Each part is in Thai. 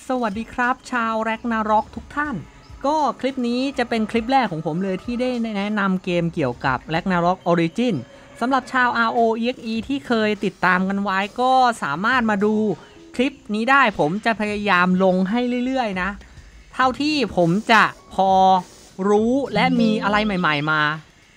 สวัสดีครับชาวแร็กนาร็อกทุกท่านก็คลิปนี้จะเป็นคลิปแรกของผมเลยที่ได้แนะนำเกมเกี่ยวกับ Ragnarok Origin สำหรับชาว ROEXE ที่เคยติดตามกันไว้ก็สามารถมาดูคลิปนี้ได้ผมจะพยายามลงให้เรื่อยๆนะเท่าที่ผมจะพอรู้และมีอะไรใหม่ๆมา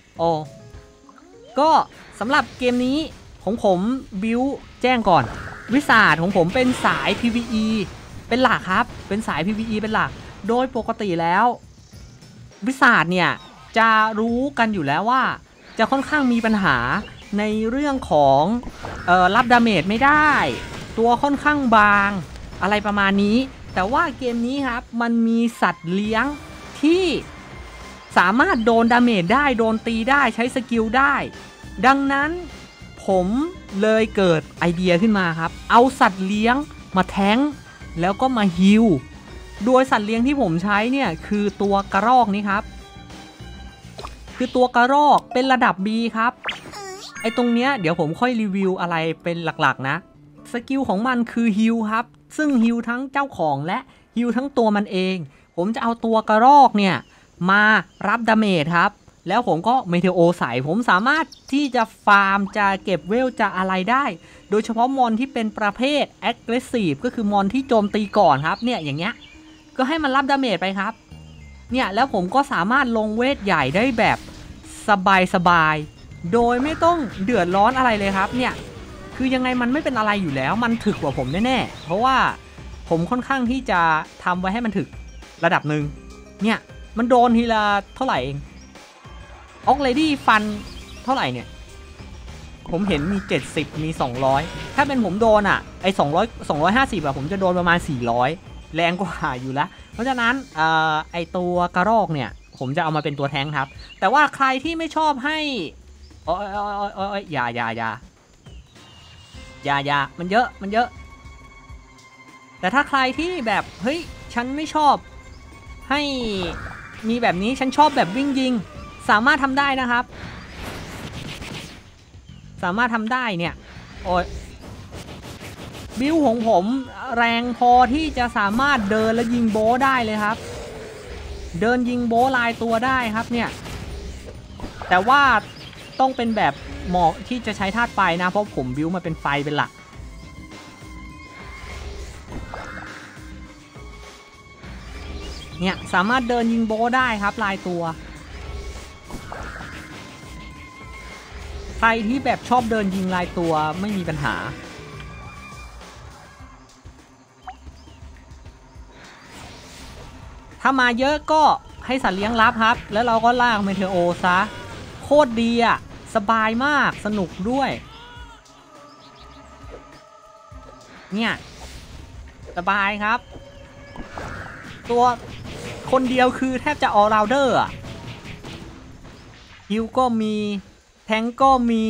ก็สำหรับเกมนี้ของผมบิวแจ้งก่อนวิสาดของผมเป็นสาย PVE เป็นหลักครับเป็นสาย PVE เป็นหลักโดยปกติแล้ววิสาดเนี่ยจะรู้กันอยู่แล้วว่าจะค่อนข้างมีปัญหาในเรื่องของรับดาเมจไม่ได้ตัวค่อนข้างบางอะไรประมาณนี้แต่ว่าเกมนี้ครับมันมีสัตว์เลี้ยงที่สามารถโดนดาเมจได้โดนตีได้ใช้สกิลได้ดังนั้นผมเลยเกิดไอเดียขึ้นมาครับเอาสัตว์เลี้ยงมาแทงแล้วก็มาฮีลโดยสัตว์เลี้ยงที่ผมใช้เนี่ยคือตัวกระรอกนี้ครับคือตัวกระรอกเป็นระดับ B ครับไอตรงเนี้ยเดี๋ยวผมค่อยรีวิวอะไรเป็นหลักๆนะสกิลของมันคือฮีลครับซึ่งฮีลทั้งเจ้าของและฮีลทั้งตัวมันเองผมจะเอาตัวกระรอกเนี่ยมารับดาเมจครับแล้วผมก็เมเทโอใส่ผมสามารถที่จะฟาร์มจะเก็บเวลจะอะไรได้โดยเฉพาะมอนที่เป็นประเภท aggressive ก็คือมอนที่โจมตีก่อนครับเนี่ยอย่างเงี้ยก็ให้มันรับดาเมจไปครับเนี่ยแล้วผมก็สามารถลงเวทใหญ่ได้แบบสบายๆโดยไม่ต้องเดือดร้อนอะไรเลยครับเนี่ยคือยังไงมันไม่เป็นอะไรอยู่แล้วมันถึกกว่าผมแน่ๆเพราะว่าผมค่อนข้างที่จะทำไว้ให้มันถึกระดับหนึ่งเนี่ยมันโดนทีละเท่าไหร่เองออกเลดี้ฟันเท่าไหร่เนี่ยผมเห็นมี70มี200ถ้าเป็นผมโดนอ่ะไอ้250อะผมจะโดนประมาณ400แรงกว่าอยู่แล้วเพราะฉะนั้นไอ้ตัวกระรอกเนี่ยผมจะเอามาเป็นตัวแท้งครับแต่ว่าใครที่ไม่ชอบให้อย่ามันเยอะแต่ถ้าใครที่แบบเฮ้ยฉันไม่ชอบให้มีแบบนี้ฉันชอบแบบวิ่งยิงสามารถทำได้นะครับสามารถทำได้เนี่ยโอ้ยบิวของผมแรงพอที่จะสามารถเดินและยิงโบได้เลยครับเดินยิงโบลายตัวได้ครับเนี่ยแต่ว่าต้องเป็นแบบเหมาะที่จะใช้ธาตุไฟนะเพราะผมบิวมาเป็นไฟเป็นหลักเนี่ยสามารถเดินยิงโบได้ครับลายตัวใครที่แบบชอบเดินยิงลายตัวไม่มีปัญหาถ้ามาเยอะก็ให้สัตว์เลี้ยงรับครับแล้วเราก็ลากเมเทโอซะโคตรดีอ่ะสบายมากสนุกด้วยเนี่ยสบายครับตัวคนเดียวคือแทบจะออลราวเดอร์อ่ะฮิวก็มีแทงก็มี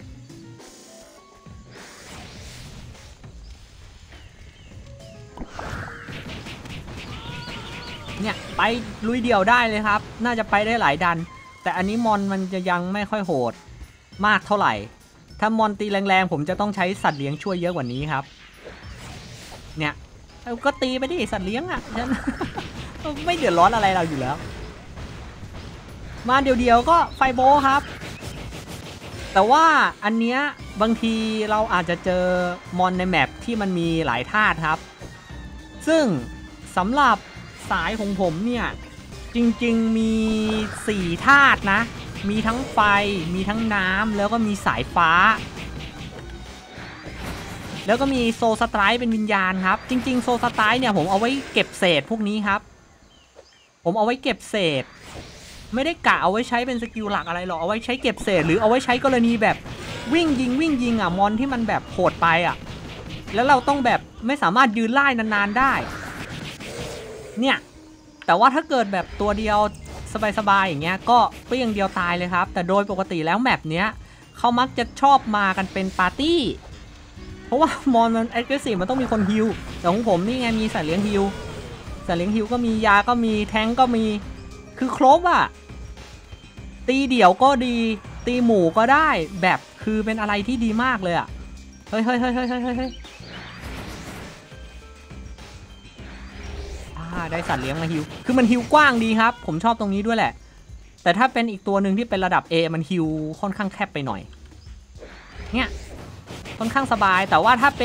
เนี่ยไปลุยเดี่ยวได้เลยครับน่าจะไปได้หลายดันแต่อันนี้มอนมันจะยังไม่ค่อยโหดมากเท่าไหร่ถ้ามอนตีแรงๆผมจะต้องใช้สัตว์เลี้ยงช่วยเยอะกว่านี้ครับเนี่ยก็ตีไปดิสัตว์เลี้ยงอ่ะฉัน ไม่เดือดร้อนอะไรเราอยู่แล้วมาเดียวๆก็ไฟโบครับแต่ว่าอันเนี้ยบางทีเราอาจจะเจอมอนในแมปที่มันมีหลายธาตุครับซึ่งสำหรับสายของผมเนี่ยจริงๆมี4ธาตุนะมีทั้งไฟมีทั้งน้ำแล้วก็มีสายฟ้าแล้วก็มีโซลสไตร์เป็นวิญญาณครับจริงๆโซลสไตร์เนี่ยผมเอาไว้เก็บเศษพวกนี้ครับผมเอาไว้เก็บเศษไม่ได้กะเอาไว้ใช้เป็นสกิลหลักอะไรหรอกเอาไว้ใช้เก็บเศษหรือเอาไว้ใช้กรณีแบบวิ่งยิงอ่ะมอนที่มันแบบโหดไปอ่ะแล้วเราต้องแบบไม่สามารถยืนไล่นานๆได้เนี่ยแต่ว่าถ้าเกิดแบบตัวเดียวสบายๆอย่างเงี้ยก็เปี้ยงเดียวตายเลยครับแต่โดยปกติแล้วแมปเนี้ยเขามักจะชอบมากันเป็นปาร์ตี้เพราะว่ามอนมันแอคทีฟมันต้องมีคนฮิลแต่ของผมนี่ไงมีสัตว์เลี้ยงฮิลก็มียาก็มีแทงก็มีคือครบอ่ะตีเดี่ยวก็ดีตีหมู่ก็ได้แบบคือเป็นอะไรที่ดีมากเลยอ่ะเฮ้ยากได้สัตว์เลี้ยงมาฮิวคือมันฮิวกว้างดีครับผมชอบตรงนี้ด้วยแหละแต่ถ้าเป็นอีกตัวหนึ่งที่เป็นระดับ A มันฮิวค่อนข้างแคบไปหน่อยเนี่ยค่อนข้างสบายแต่ว่าถ้า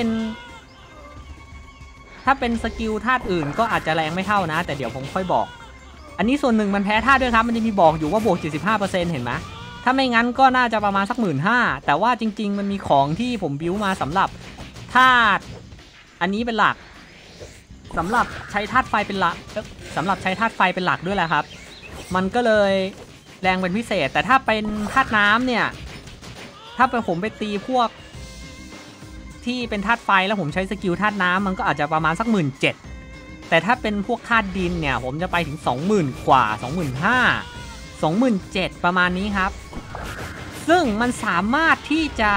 เป็นสกิลธาตุอื่นก็อาจจะแรงไม่เท่านะแต่เดี๋ยวผมค่อยบอกอันนี้ส่วนหนึ่งมันแพ้ธาตุด้วยครับมันจะมีบอกอยู่ว่าบวก 75% เห็นไหมถ้าไม่งั้นก็น่าจะประมาณสัก 15,000 แต่ว่าจริงๆมันมีของที่ผมบิ้วมาสำหรับธาตุอันนี้เป็นหลักสำหรับใช้ธาตุไฟเป็นหลักด้วยแหละครับมันก็เลยแรงเป็นพิเศษแต่ถ้าเป็นธาตุน้ำเนี่ยถ้าเป็นผมไปตีพวกที่เป็นธาตุไฟแล้วผมใช้สกิลธาตุน้ำมันก็อาจจะประมาณสัก 17,000 แต่ถ้าเป็นพวกธาตุดินเนี่ยผมจะไปถึง 20,000 กว่า 25,000 27,000 ประมาณนี้ครับซึ่งมันสามารถที่จะ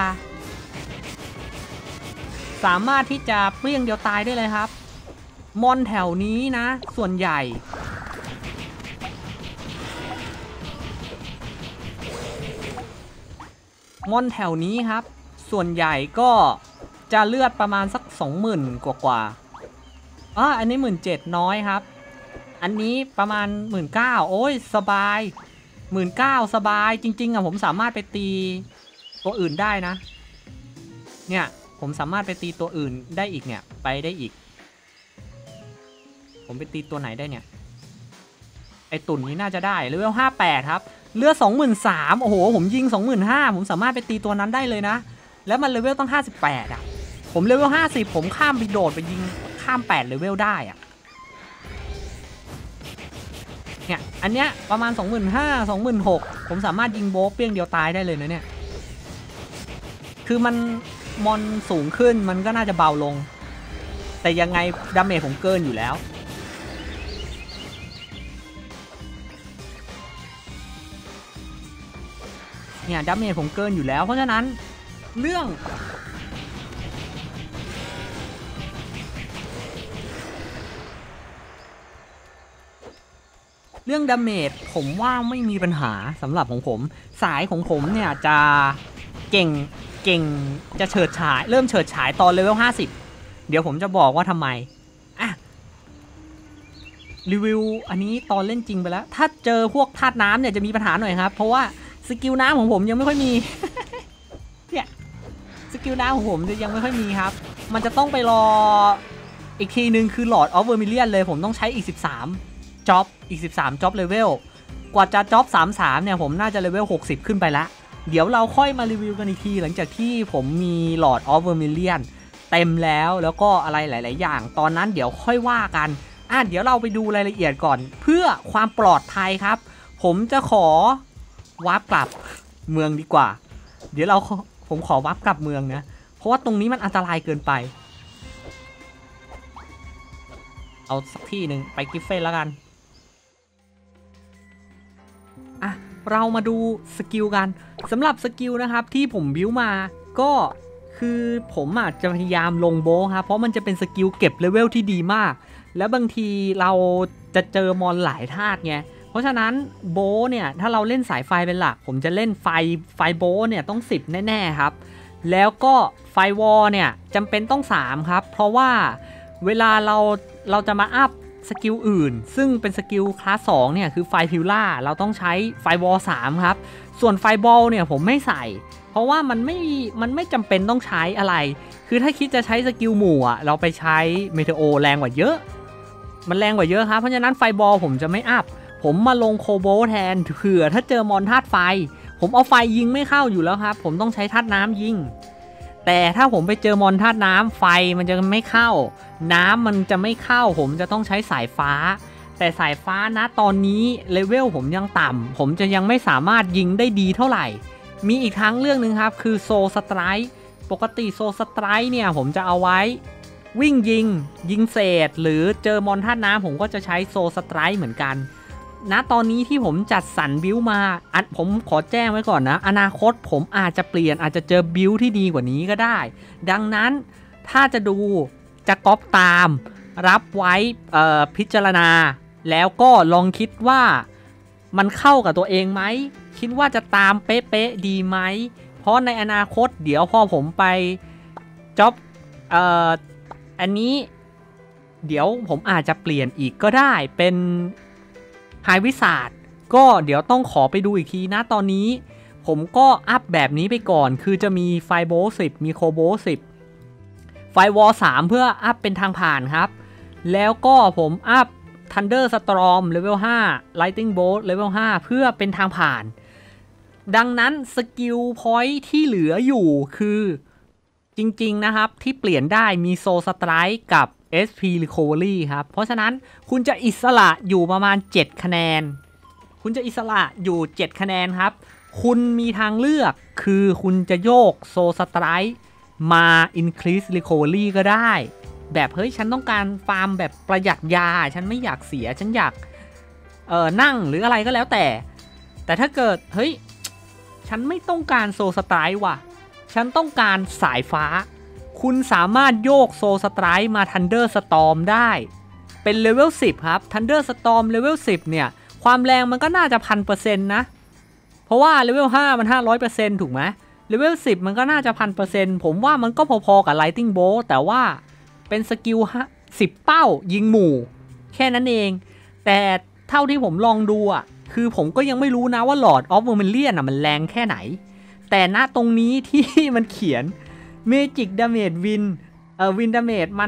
เปรี้ยงเดียวตายได้เลยครับมอนแถวนี้นะส่วนใหญ่มอนแถวนี้ครับส่วนใหญ่ก็จะเลือดประมาณสัก 20,000 กว่าอันนี้ 17,000 น้อยครับอันนี้ประมาณ 19,000 โอ้ยสบาย 19,000 สบายจริงๆผมสามารถไปตีตัวอื่นได้นะเนี่ยผมสามารถไปตีตัวอื่นได้อีกเนี่ยไปได้อีกผมไปตีตัวไหนได้เนี่ยไอตุ่นนี้น่าจะได้เลเวล 58 ครับเลือด 23,000 โอ้โหผมยิง 25,000 ผมสามารถไปตีตัวนั้นได้เลยนะแล้วมันเลเวลต้อง 58 ผมเลเวล 50 ผมข้ามไปโดดไปยิงข้าม8เลเวลได้เนี่ยอันเนี้ยประมาณ 25,000 26,000 ผมสามารถยิงโบว์เปี้ยงเดียวตายได้เลยนะเนี่ยคือมันมอนสูงขึ้นมันก็น่าจะเบาลงแต่ยังไงดาเมจผมเกินอยู่แล้วเนี่ยดาเมจผมเกินอยู่แล้วเพราะฉะนั้นเรื่องดาเมจผมว่าไม่มีปัญหาสำหรับของผมสายของผมเนี่ยจะเก่งจะเฉิดฉายเริ่มเฉิดฉายตอนเลเวล 50เดี๋ยวผมจะบอกว่าทำไมรีวิวอันนี้ตอนเล่นจริงไปแล้วถ้าเจอพวกธาตุน้ำเนี่ยจะมีปัญหาหน่อยครับเพราะว่าสกิลน้ำของผมยังไม่ค่อยมี เนี่ยสกิลน้ำของผมจะยังไม่ค่อยมีครับมันจะต้องไปรออีกทีนึงคือ Lord of Vermilion เลยผมต้องใช้อีก13จ็อบอีก13จ็อบเลเวลกว่าจะจ็อบ33เนี่ยผมน่าจะเลเวล60ขึ้นไปละเดี๋ยวเราค่อยมารีวิวกันอีกทีหลังจากที่ผมมี Lord of Vermilion เต็มแล้วก็อะไรหลายๆอย่างตอนนั้นเดี๋ยวค่อยว่ากันเดี๋ยวเราไปดูรายละเอียดก่อนเพื่อความปลอดภัยครับผมจะขอวาร์ปกลับเมืองดีกว่าเดี๋ยวผมขอวาร์ปกลับเมืองนะเพราะว่าตรงนี้มันอันตรายเกินไปเอาสักที่หนึ่งไปกิฟเฟนแล้วกันเรามาดูสกิลกันสำหรับสกิลนะครับที่ผมบิ้วมาก็คือผมจะพยายามลงโบครับเพราะมันจะเป็นสกิลเก็บเลเวลที่ดีมากแล้วบางทีเราจะเจอมอนหลายธาตุไงเพราะฉะนั้นโบเนี่ยถ้าเราเล่นสายไฟเป็นหลักผมจะเล่นไฟโบเนี่ยต้อง10แน่ๆครับแล้วก็ไฟวอลเนี่ยจำเป็นต้อง3ครับเพราะว่าเวลาเราจะมาอัพสกิลอื่นซึ่งเป็นสกิลคลาส2เนี่ยคือไฟพิวล่าเราต้องใช้ไฟวอล3ครับส่วนไฟบอลเนี่ยผมไม่ใส่เพราะว่ามันไม่จำเป็นต้องใช้อะไรคือถ้าคิดจะใช้สกิลหมู่เราไปใช้เมเทโอแรงกว่าเยอะมันแรงกว่าเยอะครับเพราะฉะนั้นไฟบอลผมจะไม่อัพผมมาลงโคโบแทนเผื่อถ้าเจอมอนธาตุไฟผมเอาไฟยิงไม่เข้าอยู่แล้วครับผมต้องใช้ธาตุน้ำยิงแต่ถ้าผมไปเจอมอนธาตุน้ำไฟมันจะไม่เข้าน้ำมันจะไม่เข้าผมจะต้องใช้สายฟ้าแต่สายฟ้านะตอนนี้เลเวลผมยังต่ำผมจะยังไม่สามารถยิงได้ดีเท่าไหร่มีอีกทั้งเรื่องนึงครับคือโซสไตร์ปกติโซสไตร์เนี่ยผมจะเอาไว้วิ่งยิงเศษหรือเจอมอนธาตุน้ำผมก็จะใช้โซสไตร์เหมือนกันณตอนนี้ที่ผมจัดสรรบิลมาผมขอแจ้งไว้ก่อนนะอนาคตผมอาจจะเปลี่ยนอาจจะเจอบิลที่ดีกว่านี้ก็ได้ดังนั้นถ้าจะดูจะก๊อปตามรับไว้พิจารณาแล้วก็ลองคิดว่ามันเข้ากับตัวเองไหมคิดว่าจะตามเป๊ะๆดีไหมเพราะในอนาคตเดี๋ยวพอผมไปจ็อบอันนี้เดี๋ยวผมอาจจะเปลี่ยนอีกก็ได้เป็นไฮวิสาดก็เดี๋ยวต้องขอไปดูอีกทีนะตอนนี้ผมก็อัพแบบนี้ไปก่อนคือจะมีไฟโบ10มีโคโบ10ไฟวอล3เพื่ออัพเป็นทางผ่านครับแล้วก็ผมอัพ Thunder Storm Level 5 Lightning Bolt Level 5เพื่อเป็นทางผ่านดังนั้นสกิลพอยท์ที่เหลืออยู่คือจริงๆนะครับที่เปลี่ยนได้มี Soul Strike กับ SP Recovery ครับเพราะฉะนั้นคุณจะอิสระอยู่ประมาณ7คะแนนคุณจะอิสระอยู่7คะแนนครับคุณมีทางเลือกคือคุณจะโยก Soul Strike มา Increase Recovery ก็ได้แบบเฮ้ยฉันต้องการฟาร์มแบบประหยัดยาฉันไม่อยากเสียฉันอยากนั่งหรืออะไรก็แล้วแต่ถ้าเกิดเฮ้ยฉันไม่ต้องการโซสไตร์ว่ะฉันต้องการสายฟ้าคุณสามารถโยกโซสไตร์มา Thunder Storm ได้เป็นเลเวล10ครับ Thunder Storm เลเวล10เนี่ยความแรงมันก็น่าจะ 1,000% นะเพราะว่าเลเวล5มัน 500% ถูกไหมเลเวล10มันก็น่าจะ 1,000% ผมว่ามันก็พอๆกับ Lightning Bolt แต่ว่าเป็นสกิล10 เป้ายิงหมู่แค่นั้นเองแต่เท่าที่ผมลองดูอ่ะคือผมก็ยังไม่รู้นะว่า Lord of Vermilion มันแรงแค่ไหนแต่ณตรงนี้ที่มันเขียน Magic Damage Win Win Damage มัน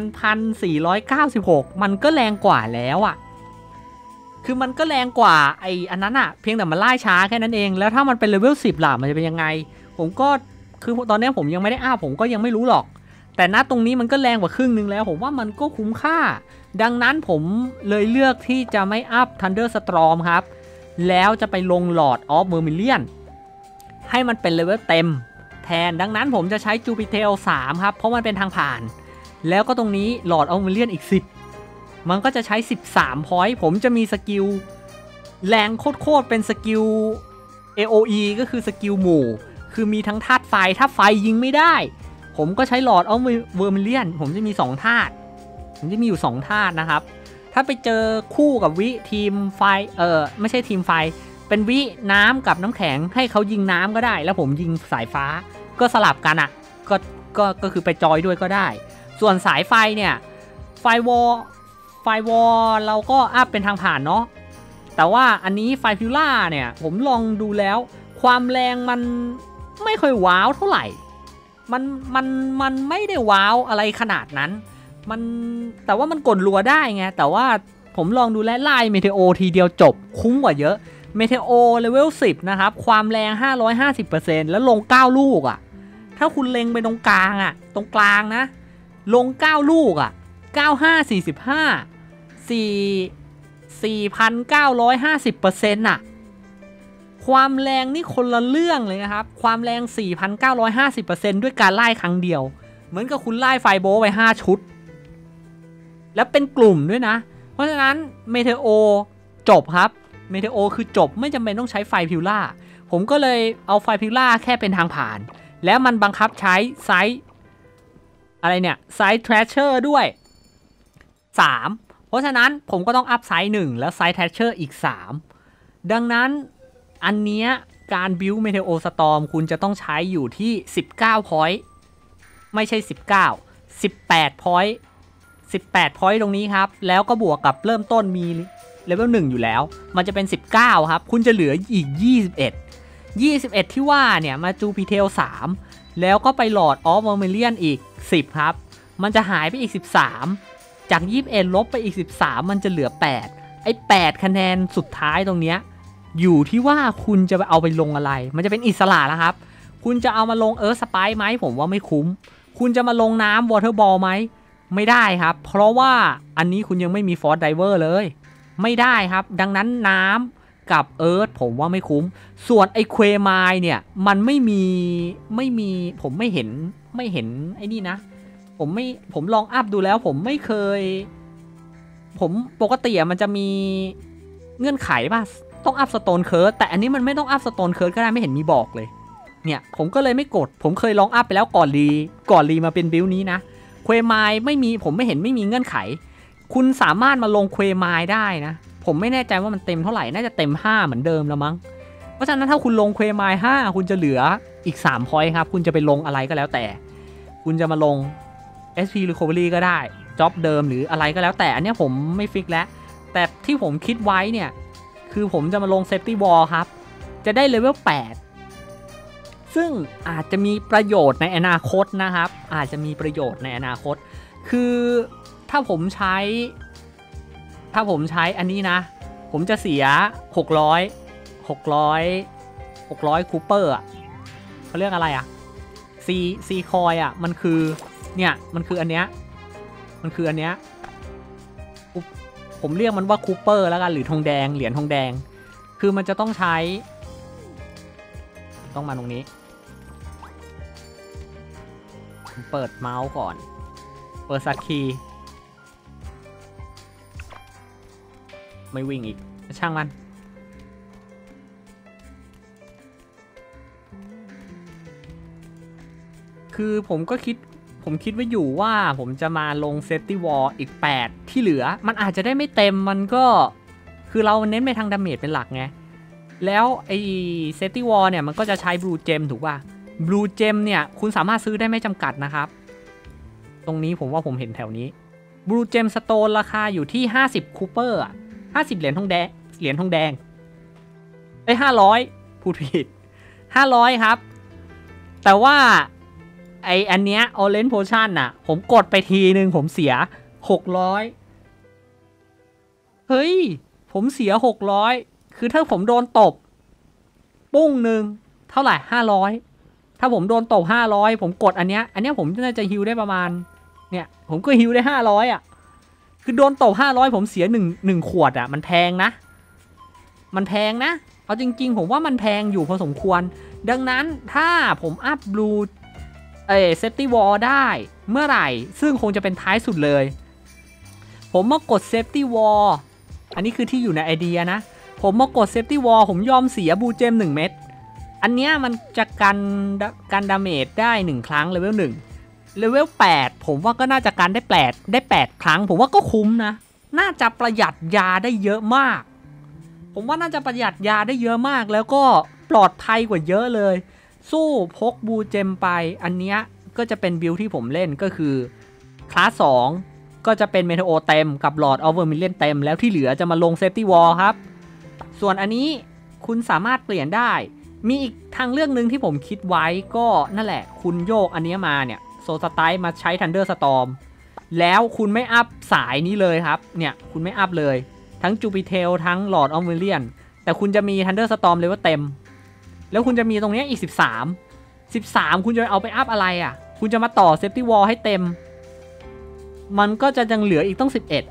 1,496 มันก็แรงกว่าแล้วอ่ะคือมันก็แรงกว่าไอ้อันนั้นอ่ะเพียงแต่มันไล่ช้าแค่นั้นเองแล้วถ้ามันเป็นเลเวล10ล่ะมันจะเป็นยังไงผมก็คือตอนนี้ผมยังไม่ได้ผมก็ยังไม่รู้หรอกแต่ณตรงนี้มันก็แรงกว่าครึ่งนึงแล้วผมว่ามันก็คุ้มค่าดังนั้นผมเลยเลือกที่จะไม่อัพ Thunder Storm ครับแล้วจะไปลง Lord of Vermilion ให้มันเป็นเลเวลเต็มแทนดังนั้นผมจะใช้ Jupitel 3ครับเพราะมันเป็นทางผ่านแล้วก็ตรงนี้ Lord of Vermilion อีก10มันก็จะใช้13 point ผมจะมีสกิลแรงโคตรเป็นสกิล AOE ก็คือสกิลหมู่คือมีทั้งธาตุไฟถ้าไฟยิงไม่ได้ผมก็ใช้ Lord of Vermilion ผมจะมี2ธาตุผมจะมีอยู่2ธาตุนะครับถ้าไปเจอคู่กับวิทีมไฟไม่ใช่ทีมไฟเป็นวิน้ำกับน้ำแข็งให้เขายิงน้ำก็ได้แล้วผมยิงสายฟ้าก็สลับกันอ่ะก็คือไปจอยด้วยก็ได้ส่วนสายไฟเนี่ยไฟวอลเราก็อัพเป็นทางผ่านเนาะแต่ว่าอันนี้ไฟฟิวล่าเนี่ยผมลองดูแล้วความแรงมันไม่ค่อยว้าวเท่าไหร่มันไม่ได้ว้าวอะไรขนาดนั้นแต่ว่ามันกดรัวได้ไงแต่ว่าผมลองดูแลไล่เมเทโอทีเดียวจบคุ้มกว่าเยอะเมเทโอเลเวล10นะครับความแรง 550% แล้วลง9ลูกอ่ะถ้าคุณเล็งไปตรงกลางอ่ะตรงกลางนะลง9ลูกอ่ะ9545 4,950% อ่ะความแรงนี่คนละเรื่องเลยนะครับความแรง 4,950% ด้วยการไล่ครั้งเดียวเหมือนกับคุณไล่ไฟโบไป5ชุดแล้วเป็นกลุ่มด้วยนะเพราะฉะนั้นเมเทโอจบครับเมเทโอคือจบไม่จำเป็นต้องใช้ไฟพิวล่าผมก็เลยเอาไฟพิวล่าแค่เป็นทางผ่านแล้วมันบังคับใช้ไซส์อะไรเนี่ยไซส์แทรชเชอร์ด้วย3เพราะฉะนั้นผมก็ต้องอัพไซส์1แล้วไซส์แทรชเชอร์อีก3ดังนั้นอันเนี้ยการบิวเมเทโอสตอร์มคุณจะต้องใช้อยู่ที่19 point ไม่ใช่19 18 point 18 point ตรงนี้ครับแล้วก็บวกกับเริ่มต้นมีเลเวล1อยู่แล้วมันจะเป็น19ครับคุณจะเหลืออีก21ที่ว่าเนี่ยมาจูพีเทล3แล้วก็ไปหลอดออฟเวอร์เมเลียนอีก10ครับมันจะหายไปอีก13จาก21ลบไปอีก13มันจะเหลือ8ไอ้8คะแนนสุดท้ายตรงเนี้ยอยู่ที่ว่าคุณจะเอาไปลงอะไรมันจะเป็นอิสระแล้วครับคุณจะเอามาลงสไปร์ไหมผมว่าไม่คุ้มคุณจะมาลงน้ำวอเตอร์บอลไหมไม่ได้ครับเพราะว่าอันนี้คุณยังไม่มีฟอร์สไดเวอร์เลยไม่ได้ครับดังนั้นน้ำกับผมว่าไม่คุ้มส่วนไอ้เควมายเนี่ยมันไม่มีผมไม่เห็นไอ้นี่นะผมลองอัพดูแล้วผมไม่เคยผมปกติมันจะมีเงื่อนไขป่ะต้องอัพสโตนเคิร์สแต่อันนี้มันไม่ต้องอัพสโตนเคิร์สก็ได้ไม่เห็นมีบอกเลยเนี่ยผมก็เลยไม่กดผมเคยลองอัพไปแล้วก่อนรีมาเป็นบิลนี้นะเควมายไม่มีผมไม่เห็นไม่มีเงื่อนไขคุณสามารถมาลงเควมายได้นะผมไม่แน่ใจว่ามันเต็มเท่าไหร่น่าจะเต็ม5เหมือนเดิมแล้วมั้งเพราะฉะนั้นถ้าคุณลงเควมาย5คุณจะเหลืออีก3 พอยต์ครับคุณจะไปลงอะไรก็แล้วแต่คุณจะมาลง SP Recovery ก็ได้จ็อบเดิมหรืออะไรก็แล้วแต่อันนี้ผมไม่ฟิกแล้วแต่ที่ผมคิดไว้เนี่ยคือผมจะมาลงเซฟตี้วอลครับจะได้เลเวล8ซึ่งอาจจะมีประโยชน์ในอนาคตนะครับอาจจะมีประโยชน์ในอนาคตคือถ้าผมใช้อันนี้นะผมจะเสีย600คูเปอร์อ่ะเขาเรียกอะไรอ่ะซีคอยอ่ะมันคือเนี่ยมันคืออันเนี้ยผมเรียกมันว่าคูเปอร์แล้วกันหรือทองแดงเหรียญทองแดงคือมันจะต้องใช้ต้องมาตรงนี้เปิดเมาส์ก่อนเปิดซักคีไม่วิ่งอีกช่างมันคือผมคิดไว้อยู่ว่าผมจะมาลงเซฟตี้วอลอีก8ที่เหลือมันอาจจะได้ไม่เต็มมันก็คือเราเน้นไปทางดาเมจเป็นหลักไงแล้วไอ้เซฟตี้วอลเนี่ยมันก็จะใช้บลูเจมถูกป่ะบลูเจมเนี่ยคุณสามารถซื้อได้ไม่จำกัดนะครับตรงนี้ผมว่าผมเห็นแถวนี้บลูเจมสโตนราคาอยู่ที่50คูเปอร์50เหรียญทองแดงได้500พูดผิด500ครับแต่ว่าอันเนี้ย Orange Potion น่ะผมกดไปทีนึงผมเสีย600เฮ้ยผมเสีย600คือถ้าผมโดนตบปุ้งนึงเท่าไหร่500ถ้าผมโดนตบ500ผมกดอันเนี้ยผมน่าจะฮิลได้ประมาณเนี่ยผมก็ฮิลได้500อ่ะคือโดนตบ500ผมเสีย1ขวดอ่ะมันแพงนะเอาจริงๆผมว่ามันแพงอยู่พอสมควรดังนั้นถ้าผมอัพบลูเซฟตี้วอลได้เมื่อไหร่ซึ่งคงจะเป็นท้ายสุดเลยผมมากดเซฟตี้วอลอันนี้คือที่อยู่ในไอเดียนะผมมากดเซฟตี้วอลผมยอมเสียบูเจม1เม็ดอันเนี้ยมันจะกันดาเมจได้1ครั้งเลเวล1เลเวล8ผมว่าก็น่าจะกันได้8ครั้งผมว่าก็คุ้มนะน่าจะประหยัดยาได้เยอะมากผมว่าน่าจะประหยัดยาได้เยอะมากแล้วก็ปลอดภัยกว่าเยอะเลยสู้พกบูเจมไปอันเนี้ยก็จะเป็นบิลที่ผมเล่นก็คือคลาส2ก็จะเป็นเมเทโอเต็มกับหลอดออฟเวอร์มิลเลียนเต็มแล้วที่เหลือจะมาลงเซฟตี้วอลครับส่วนอันนี้คุณสามารถเปลี่ยนได้มีอีกทางเลือกหนึ่งที่ผมคิดไว้ก็นั่นแหละคุณโยกอันนี้มาเนี่ยโซสไตล์มาใช้ทันเดอร์สตอร์มแล้วคุณไม่อัพสายนี้เลยครับเนี่ยคุณไม่อัพเลยทั้งจูปิเทลทั้งหลอดออฟเวอร์มิลเลียนแต่คุณจะมีทันเดอร์สตอร์มเลเวลเต็มแล้วคุณจะมีตรงนี้อีก13คุณจะเอาไปอัพอะไรอ่ะคุณจะมาต่อเซฟตี้วอลให้เต็มมันก็จะยังเหลืออีกต้อง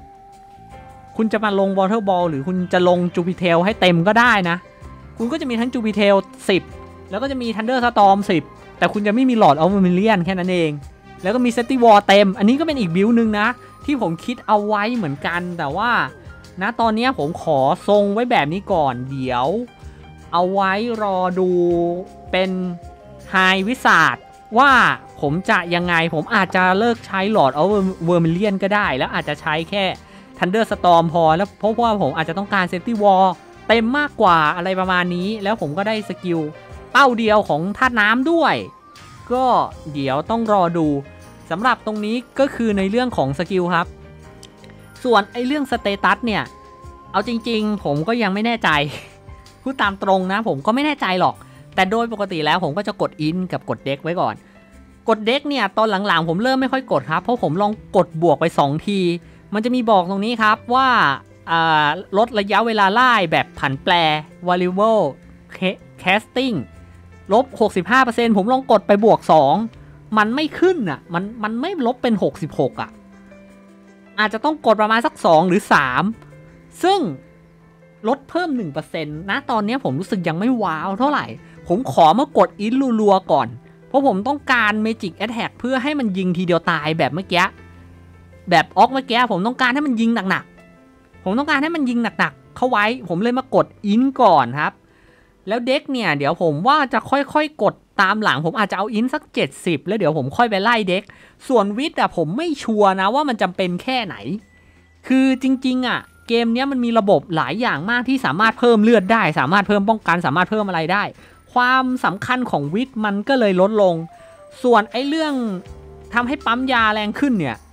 11คุณจะมาลงวอเตอร์บอลหรือคุณจะลงจูปิเทลให้เต็มก็ได้นะคุณก็จะมีทั้งจูปิเทล10แล้วก็จะมีทันเดอร์สตอร์ม10แต่คุณจะไม่มีหลอดออฟเวอร์มิลเลียนแค่นั้นเองแล้วก็มีเซฟตี้วอลเต็มอันนี้ก็เป็นอีกบิลนึงนะที่ผมคิดเอาไว้เหมือนกันแต่ว่านะตอนนี้ผมขอทรงไว้แบบนี้ก่อนเดี๋ยวเอาไว้รอดูเป็นไฮวิสาดว่าผมจะยังไงผมอาจจะเลิกใช้หลอดออฟเวอร์มิลเลียนก็ได้แล้วอาจจะใช้แค่ทันเดอร์สตอร์มพอแล้วเพราะว่าผมอาจจะต้องการเซฟตี้วอลเต็มมากกว่าอะไรประมาณนี้แล้วผมก็ได้สกิลเป้าเดียวของธาตุน้ำด้วยก็เดี๋ยวต้องรอดูสำหรับตรงนี้ก็คือในเรื่องของสกิลครับส่วนไอ้เรื่องสเตตัสเนี่ยเอาจริงๆผมก็ยังไม่แน่ใจพูดตามตรงนะผมก็ไม่แน่ใจหรอกแต่โดยปกติแล้วผมก็จะกดอินกับกดเด็กไว้ก่อนกดเด็กเนี่ยตอนหลังๆผมเริ่มไม่ค่อยกดครับเพราะผมลองกดบวกไป2ทีมันจะมีบอกตรงนี้ครับว่าลดระยะเวลาไล่แบบผันแปร variable casting ลบ 65% ผมลองกดไปบวก2มันไม่ขึ้นอ่ะมันไม่ลบเป็น66อ่ะอาจจะต้องกดประมาณสัก2หรือ3ซึ่งลดเพิ่ม 1% นะตอนนี้ผมรู้สึกยังไม่ว้าวเท่าไหร่ผมขอมากดอินรัวๆก่อนเพราะผมต้องการ Magic Attack เพื่อให้มันยิงทีเดียวตายแบบเมื่อกี้แบบออกเมื่อกี้ผมต้องการให้มันยิงหนักๆเข้าไว้ผมเลยมากดอินก่อนครับแล้วเด็กเนี่ยเดี๋ยวผมว่าจะค่อยๆกดตามหลังผมอาจจะเอาอินสัก70แล้วเดี๋ยวผมค่อยไปไล่เด็กส่วนวิทย์อะผมไม่ชัวร์นะว่ามันจำเป็นแค่ไหนคือจริงๆอะเกมนี้มันมีระบบหลายอย่างมากที่สามารถเพิ่มเลือดได้สามารถเพิ่มป้องกันสามารถเพิ่มอะไรได้ความสำคัญของวิทย์มันก็เลยลดลงส่วนไอ้เรื่องทำให้ปั๊มยาแรงขึ้นเนี่ย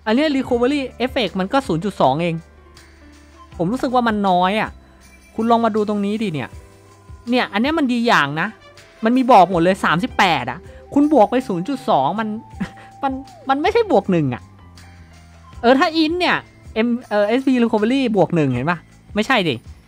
อันนี้ recovery effect มันก็ 0.2 เองผมรู้สึกว่ามันน้อยอ่ะคุณลองมาดูตรงนี้ดิเนี่ยอันนี้มันดีอย่างนะมันมีบอกหมดเลย38อ่ะคุณบวกไป 0.2 มันไม่ใช่บวก1อ่ะถ้าอินเนี่ยSP recovery บวก1เห็นปะไม่ใช่ดิ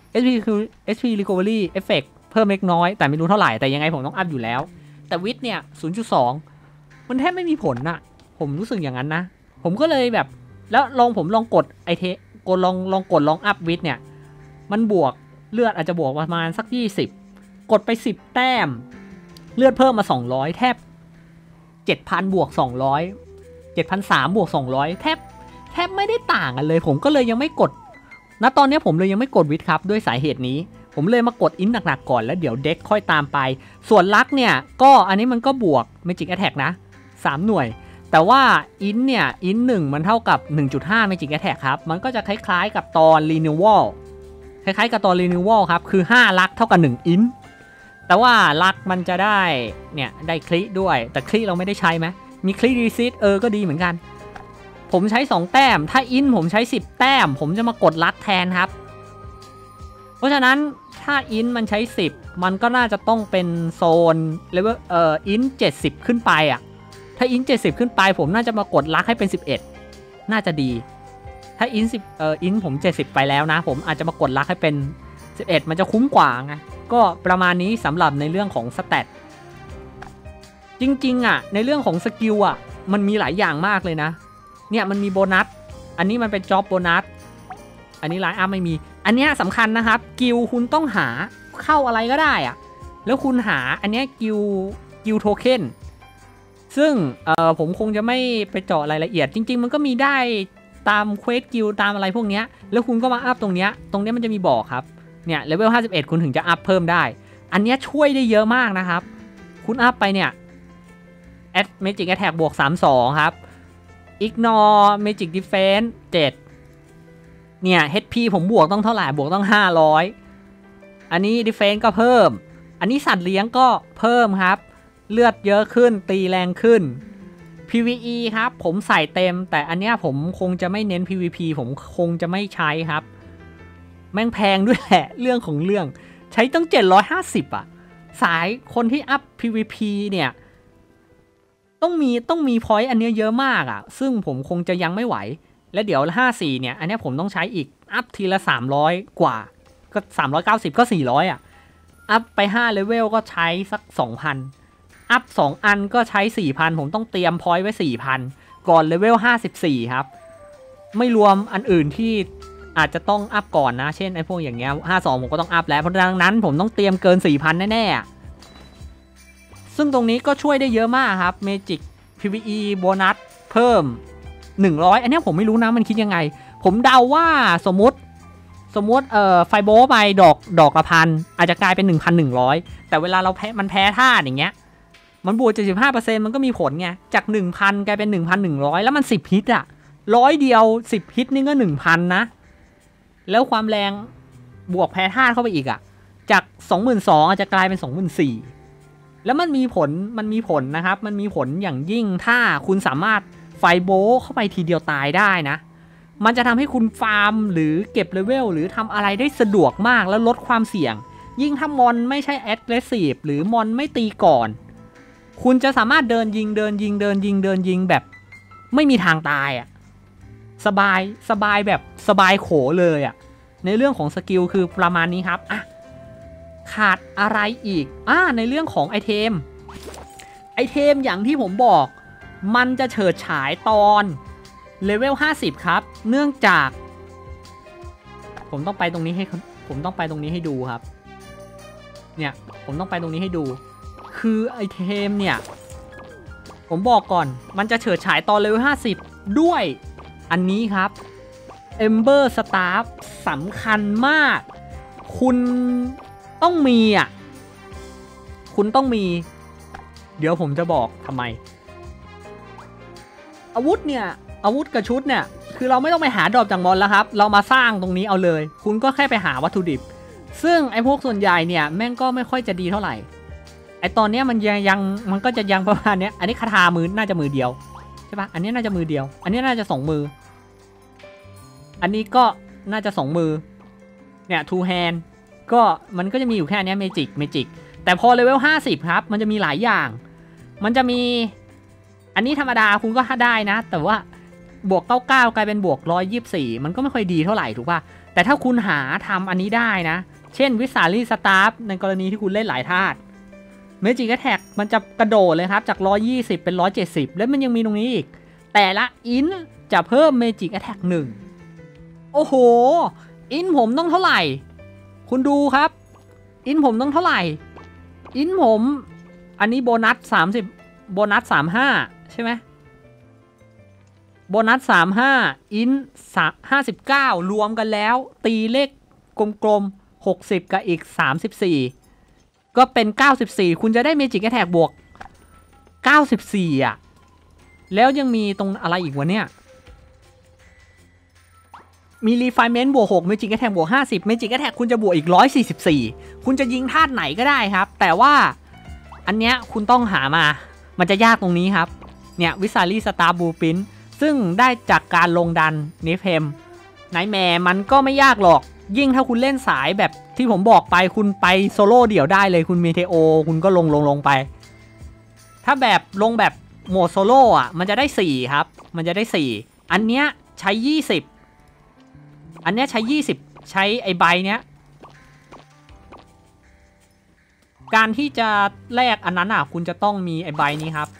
SP recovery effect เพิ่มเล็กน้อยแต่ไม่รู้เท่าไหร่แต่ยังไงผมต้องอัพอยู่แล้วแต่วิทเนี่ย 0.2 มันแทบไม่มีผลน่ะผมรู้สึกอย่างนั้นนะผมก็เลยแบบแล้วผมลองกดไอเทกดลองอัพวิทเนี่ยมันบวกเลือดอาจจะบวกประมาณสัก20กดไป10แต้มเลือดเพิ่มมา200แทบ 7,000 บวก 200 7,300 บวก 200แทบไม่ได้ต่างกันเลยผมก็เลยยังไม่กดณตอนนี้ผมเลยยังไม่กดวิทครับด้วยสาเหตุนี้ผมเลยมากดอินหนักๆก่อนแล้วเดี๋ยวเด็กค่อยตามไปส่วนลักเนี่ยก็อันนี้มันก็บวก Magic Attack นะ3หน่วยแต่ว่าอินเนี่ยอิน1มันเท่ากับ 1.5 Magic Attack ครับมันก็จะคล้ายๆกับตอน Renewal คล้ายๆกับตอน Renewal ครับคือ5ลักเท่ากับ1อินแต่ว่าลักมันจะได้เนี่ยได้คลิด้วยแต่คลิเราไม่ได้ใช้ไหมมีคลิรีซิตก็ดีเหมือนกันผมใช้2แต้มถ้าอินผมใช้10แต้มผมจะมากดลักแทนครับเพราะฉะนั้นถ้าอินมันใช้10มันก็น่าจะต้องเป็นโซนเลเวลอิน70ขึ้นไปอ่ะถ้าอิน70ขึ้นไปผมน่าจะมากดลักให้เป็น11น่าจะดีถ้าอินอินผม70ไปแล้วนะผมอาจจะมากดลักให้เป็น11มันจะคุ้มกว่าไงก็ประมาณนี้สำหรับในเรื่องของสแตทจริงๆอ่ะในเรื่องของสกิลอ่ะมันมีหลายอย่างมากเลยนะเนี่ยมันมีโบนัสอันนี้มันเป็นจ็อบโบนัสอันนี้ไลน์อัพไม่มีอันนี้สำคัญนะครับกิลคุณต้องหาเข้าอะไรก็ได้อะแล้วคุณหาอันนี้กิลโทเค็นซึ่งผมคงจะไม่ไปเจาะรายละเอียดจริงๆมันก็มีได้ตามเควสกิลตามอะไรพวกนี้แล้วคุณก็มาอัพตรงเนี้ยมันจะมีบอกครับเนี่ยเลเวล51คุณถึงจะอัพเพิ่มได้อันนี้ช่วยได้เยอะมากนะครับคุณอัพไปเนี่ยMagic Attack บวก32ครับIgnore Magic Defense 7เนี่ย HP ผมบวกต้องเท่าไหร่บวกต้อง500อันนี้ Defense ก็เพิ่มอันนี้สัตว์เลี้ยงก็เพิ่มครับเลือดเยอะขึ้นตีแรงขึ้น PVE ครับผมใส่เต็มแต่อันเนี้ยผมคงจะไม่เน้น PVP ผมคงจะไม่ใช้ครับแม่งแพงด้วยแหละเรื่องของเรื่องใช้ตั้ง750อ่ะสายคนที่อัพ PVP เนี่ยต้องมีพอยต์อันนี้เยอะมากอ่ะซึ่งผมคงจะยังไม่ไหวและเดี๋ยว54เนี่ยอันนี้ผมต้องใช้อีกอัพทีละ300กว่าก็390ก็400อ่ะอัพไป5เลเวลก็ใช้สัก 2,000 อัพ2อันก็ใช้ 4,000 ผมต้องเตรียมพอยต์ไว้ 4,000 ก่อนเลเวล54ครับไม่รวมอันอื่นที่อาจจะต้องอัพก่อนนะเช่นไอ้พวกอย่างเงี้ย52ผมก็ต้องอัพแล้วเพราะดังนั้นผมต้องเตรียมเกิน 4,000 แน่ๆซึ่งตรงนี้ก็ช่วยได้เยอะมากครับ Magic PVE โบนัสเพิ่ม100อันนี้ผมไม่รู้นะมันคิดยังไงผมเดาว่าสมมติไฟโบไปดอกละพันอาจจะกลายเป็น 1,100 แต่เวลาเรามันแพ้ธาตุอย่างเงี้ยมันบวก 75% มันก็มีผลไงจาก 1,000 กลายเป็น 1,100 แล้วมัน10ฮิตอ่ะ100เดียว10ฮิตนี่ก็ 1,000 นะแล้วความแรงบวกแพ้ธาตุเข้าไปอีกอ่ะจาก 22,000 อาจจะกลายเป็น 24,000 แล้วมันมีผลนะครับมันมีผลอย่างยิ่งถ้าคุณสามารถไฟโบเข้าไปทีเดียวตายได้นะมันจะทำให้คุณฟาร์มหรือเก็บเลเวลหรือทำอะไรได้สะดวกมากแล้วลดความเสี่ยงยิ่งถ้ามอนไม่ใช่แอดเกรสซีฟหรือมอนไม่ตีก่อนคุณจะสามารถเดินยิงแบบไม่มีทางตายอ่ะสบายแบบสบายโขเลยอ่ะในเรื่องของสกิลคือประมาณนี้ครับอ่ะขาดอะไรอีกในเรื่องของไอเทมอย่างที่ผมบอกมันจะเฉิดฉายตอนเลเวล50ครับเนื่องจากผมต้องไปตรงนี้ให้ดูครับเนี่ยผมต้องไปตรงนี้ให้ดูคือไอเทมเนี่ยผมบอกก่อนมันจะเฉิดฉายตอนเลเวล50ด้วยอันนี้ครับ Ember Staff สำคัญมากคุณต้องมีเดี๋ยวผมจะบอกทำไมอาวุธกับชุดเนี่ยคือเราไม่ต้องไปหาดรอปจากมอนแล้วครับเรามาสร้างตรงนี้เอาเลยคุณก็แค่ไปหาวัตถุดิบซึ่งไอ้พวกส่วนใหญ่เนี่ยแม่งก็ไม่ค่อยจะดีเท่าไหร่ไอ้ตอนเนี้ยมันก็จะยังประมาณเนี้ยอันนี้คาถามือน่าจะมือเดียวใช่ปะอันนี้น่าจะมือเดียวอันนี้น่าจะ2 มืออันนี้ก็น่าจะ2 มือเนี่ย two hand ก็มันก็จะมีอยู่แค่นี้เมจิกแต่พอเลเวล50ครับมันจะมีหลายอย่างมันจะมีอันนี้ธรรมดาคุณก็ได้นะแต่ว่าบวก99กลายเป็นบวก124มันก็ไม่ค่อยดีเท่าไหร่ถูกป่ะแต่ถ้าคุณหาทำอันนี้ได้นะเช่นวิสาลีสตาร์ฟในกรณีที่คุณเล่นหลายธาตุเมจิกแท็กมันจะกระโดดเลยครับจาก120เป็น170แล้วมันยังมีตรงนี้อีกแต่ละอินจะเพิ่มเมจิกแท็ก1โอ้โหอินผมต้องเท่าไหร่คุณดูครับอินผมต้องเท่าไหร่อินผมอันนี้โบนัส30โบนัส35ใช่ไหมโบนัส35อิน59รวมกันแล้วตีเลขกลมๆ60กับอีก34ก็เป็น94คุณจะได้เมจิกแท็กบวก94อ่ะแล้วยังมีตรงอะไรอีกวะเนี่ยมีรีไฟเมนต์บวก6เมจิกแท็กบวก50เมจิกแท็กคุณจะบวกอีก144คุณจะยิงธาตุไหนก็ได้ครับแต่ว่าอันเนี้ยคุณต้องหามามันจะยากตรงนี้ครับเนี่ยวิสาลีสตาร์บูปินซึ่งได้จากการลงดันเนฟเฮมไนท์แมร์มันก็ไม่ยากหรอกยิ่งถ้าคุณเล่นสายแบบที่ผมบอกไปคุณไปโซโล่เดี่ยวได้เลยคุณเมเทโอคุณก็ลงไปถ้าแบบลงแบบโหมดโซโล่อะมันจะได้4ครับมันจะได้4อันเนี้ยใช้20อันเนี้ยใช้20ใช้ไอใบเนี้ยการที่จะแลกอันนั้นอ่ะคุณจะต้องมีไอใบนี้ครับ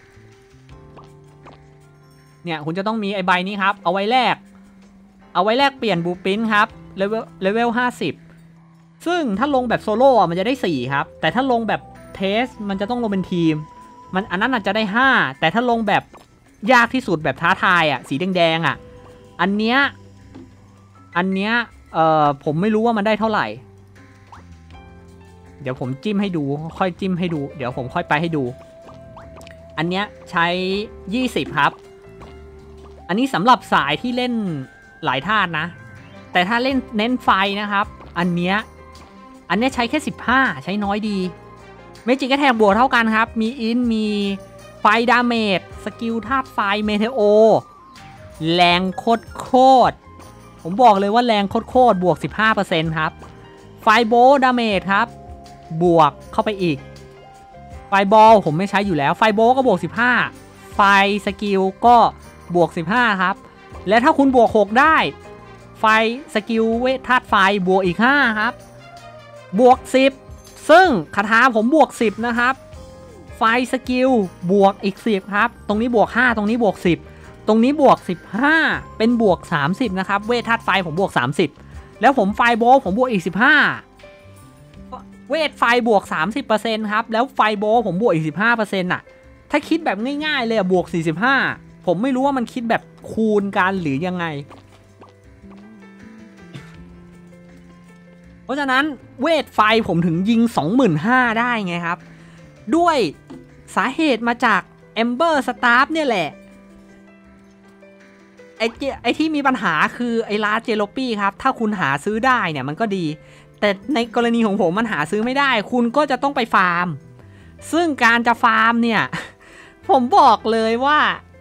เนี่ยคุณจะต้องมีไอใบนี้ครับเอาไว้แลกเปลี่ยนบูปินครับเลเวล50ซึ่งถ้าลงแบบโซโล่มันจะได้4ครับแต่ถ้าลงแบบเทสมันจะต้องลงเป็นทีมมันอันนั้นอาจจะได้5แต่ถ้าลงแบบยากที่สุดแบบท้าทายอ่ะสีแดงๆอ่ะอันเนี้ยผมไม่รู้ว่ามันได้เท่าไหร่เดี๋ยวผมจิ้มให้ดูค่อยจิ้มให้ดูเดี๋ยวผมค่อยไปให้ดูอันเนี้ยใช้20ครับอันนี้สำหรับสายที่เล่นหลายธาตุนะแต่ถ้าเล่นเน้นไฟนะครับอันเนี้ยใช้แค่15ใช้น้อยดีเมจิกแท็กบวกเท่ากันครับมีอินมีไฟดาเมจสกิลธาตุไฟเมเทโอแรงโคตรผมบอกเลยว่าแรงโคตรบวก 15% ครับไฟโบดาเมจครับบวกเข้าไปอีกไฟบอลผมไม่ใช้อยู่แล้วไฟโบก็บวก15ไฟสกิลก็บวก15ครับและถ้าคุณบวก6ได้ไฟสกิลเวทธาตุไฟบวกอีก5ครับบวก10ซึ่งคาถาผมบวก10นะครับไฟสกิลบวกอีก10ครับตรงนี้บวก5ตรงนี้บวก10ตรงนี้บวก15เป็นบวก30นะครับเวทธาตุไฟผมบวก30แล้วผมไฟโบผมบวกอีก15เวทไฟบวก 30% ครับแล้วไฟโบผมบวกอีก 15% น่ะถ้าคิดแบบง่ายๆเลยบวก45ผมไม่รู้ว่ามันคิดแบบคูณกันหรือยังไงเพราะฉะนั้นเวทไฟผมถึงยิง 25,000 ได้ไงครับด้วยสาเหตุมาจาก Ember Staff เนี่ยแหละไอที่มีปัญหาคือไอลาเจโลปี้ครับถ้าคุณหาซื้อได้เนี่ยมันก็ดีแต่ในกรณีของผมมันหาซื้อไม่ได้คุณก็จะต้องไปฟาร์มซึ่งการจะฟาร์มเนี่ยผมบอกเลยว่า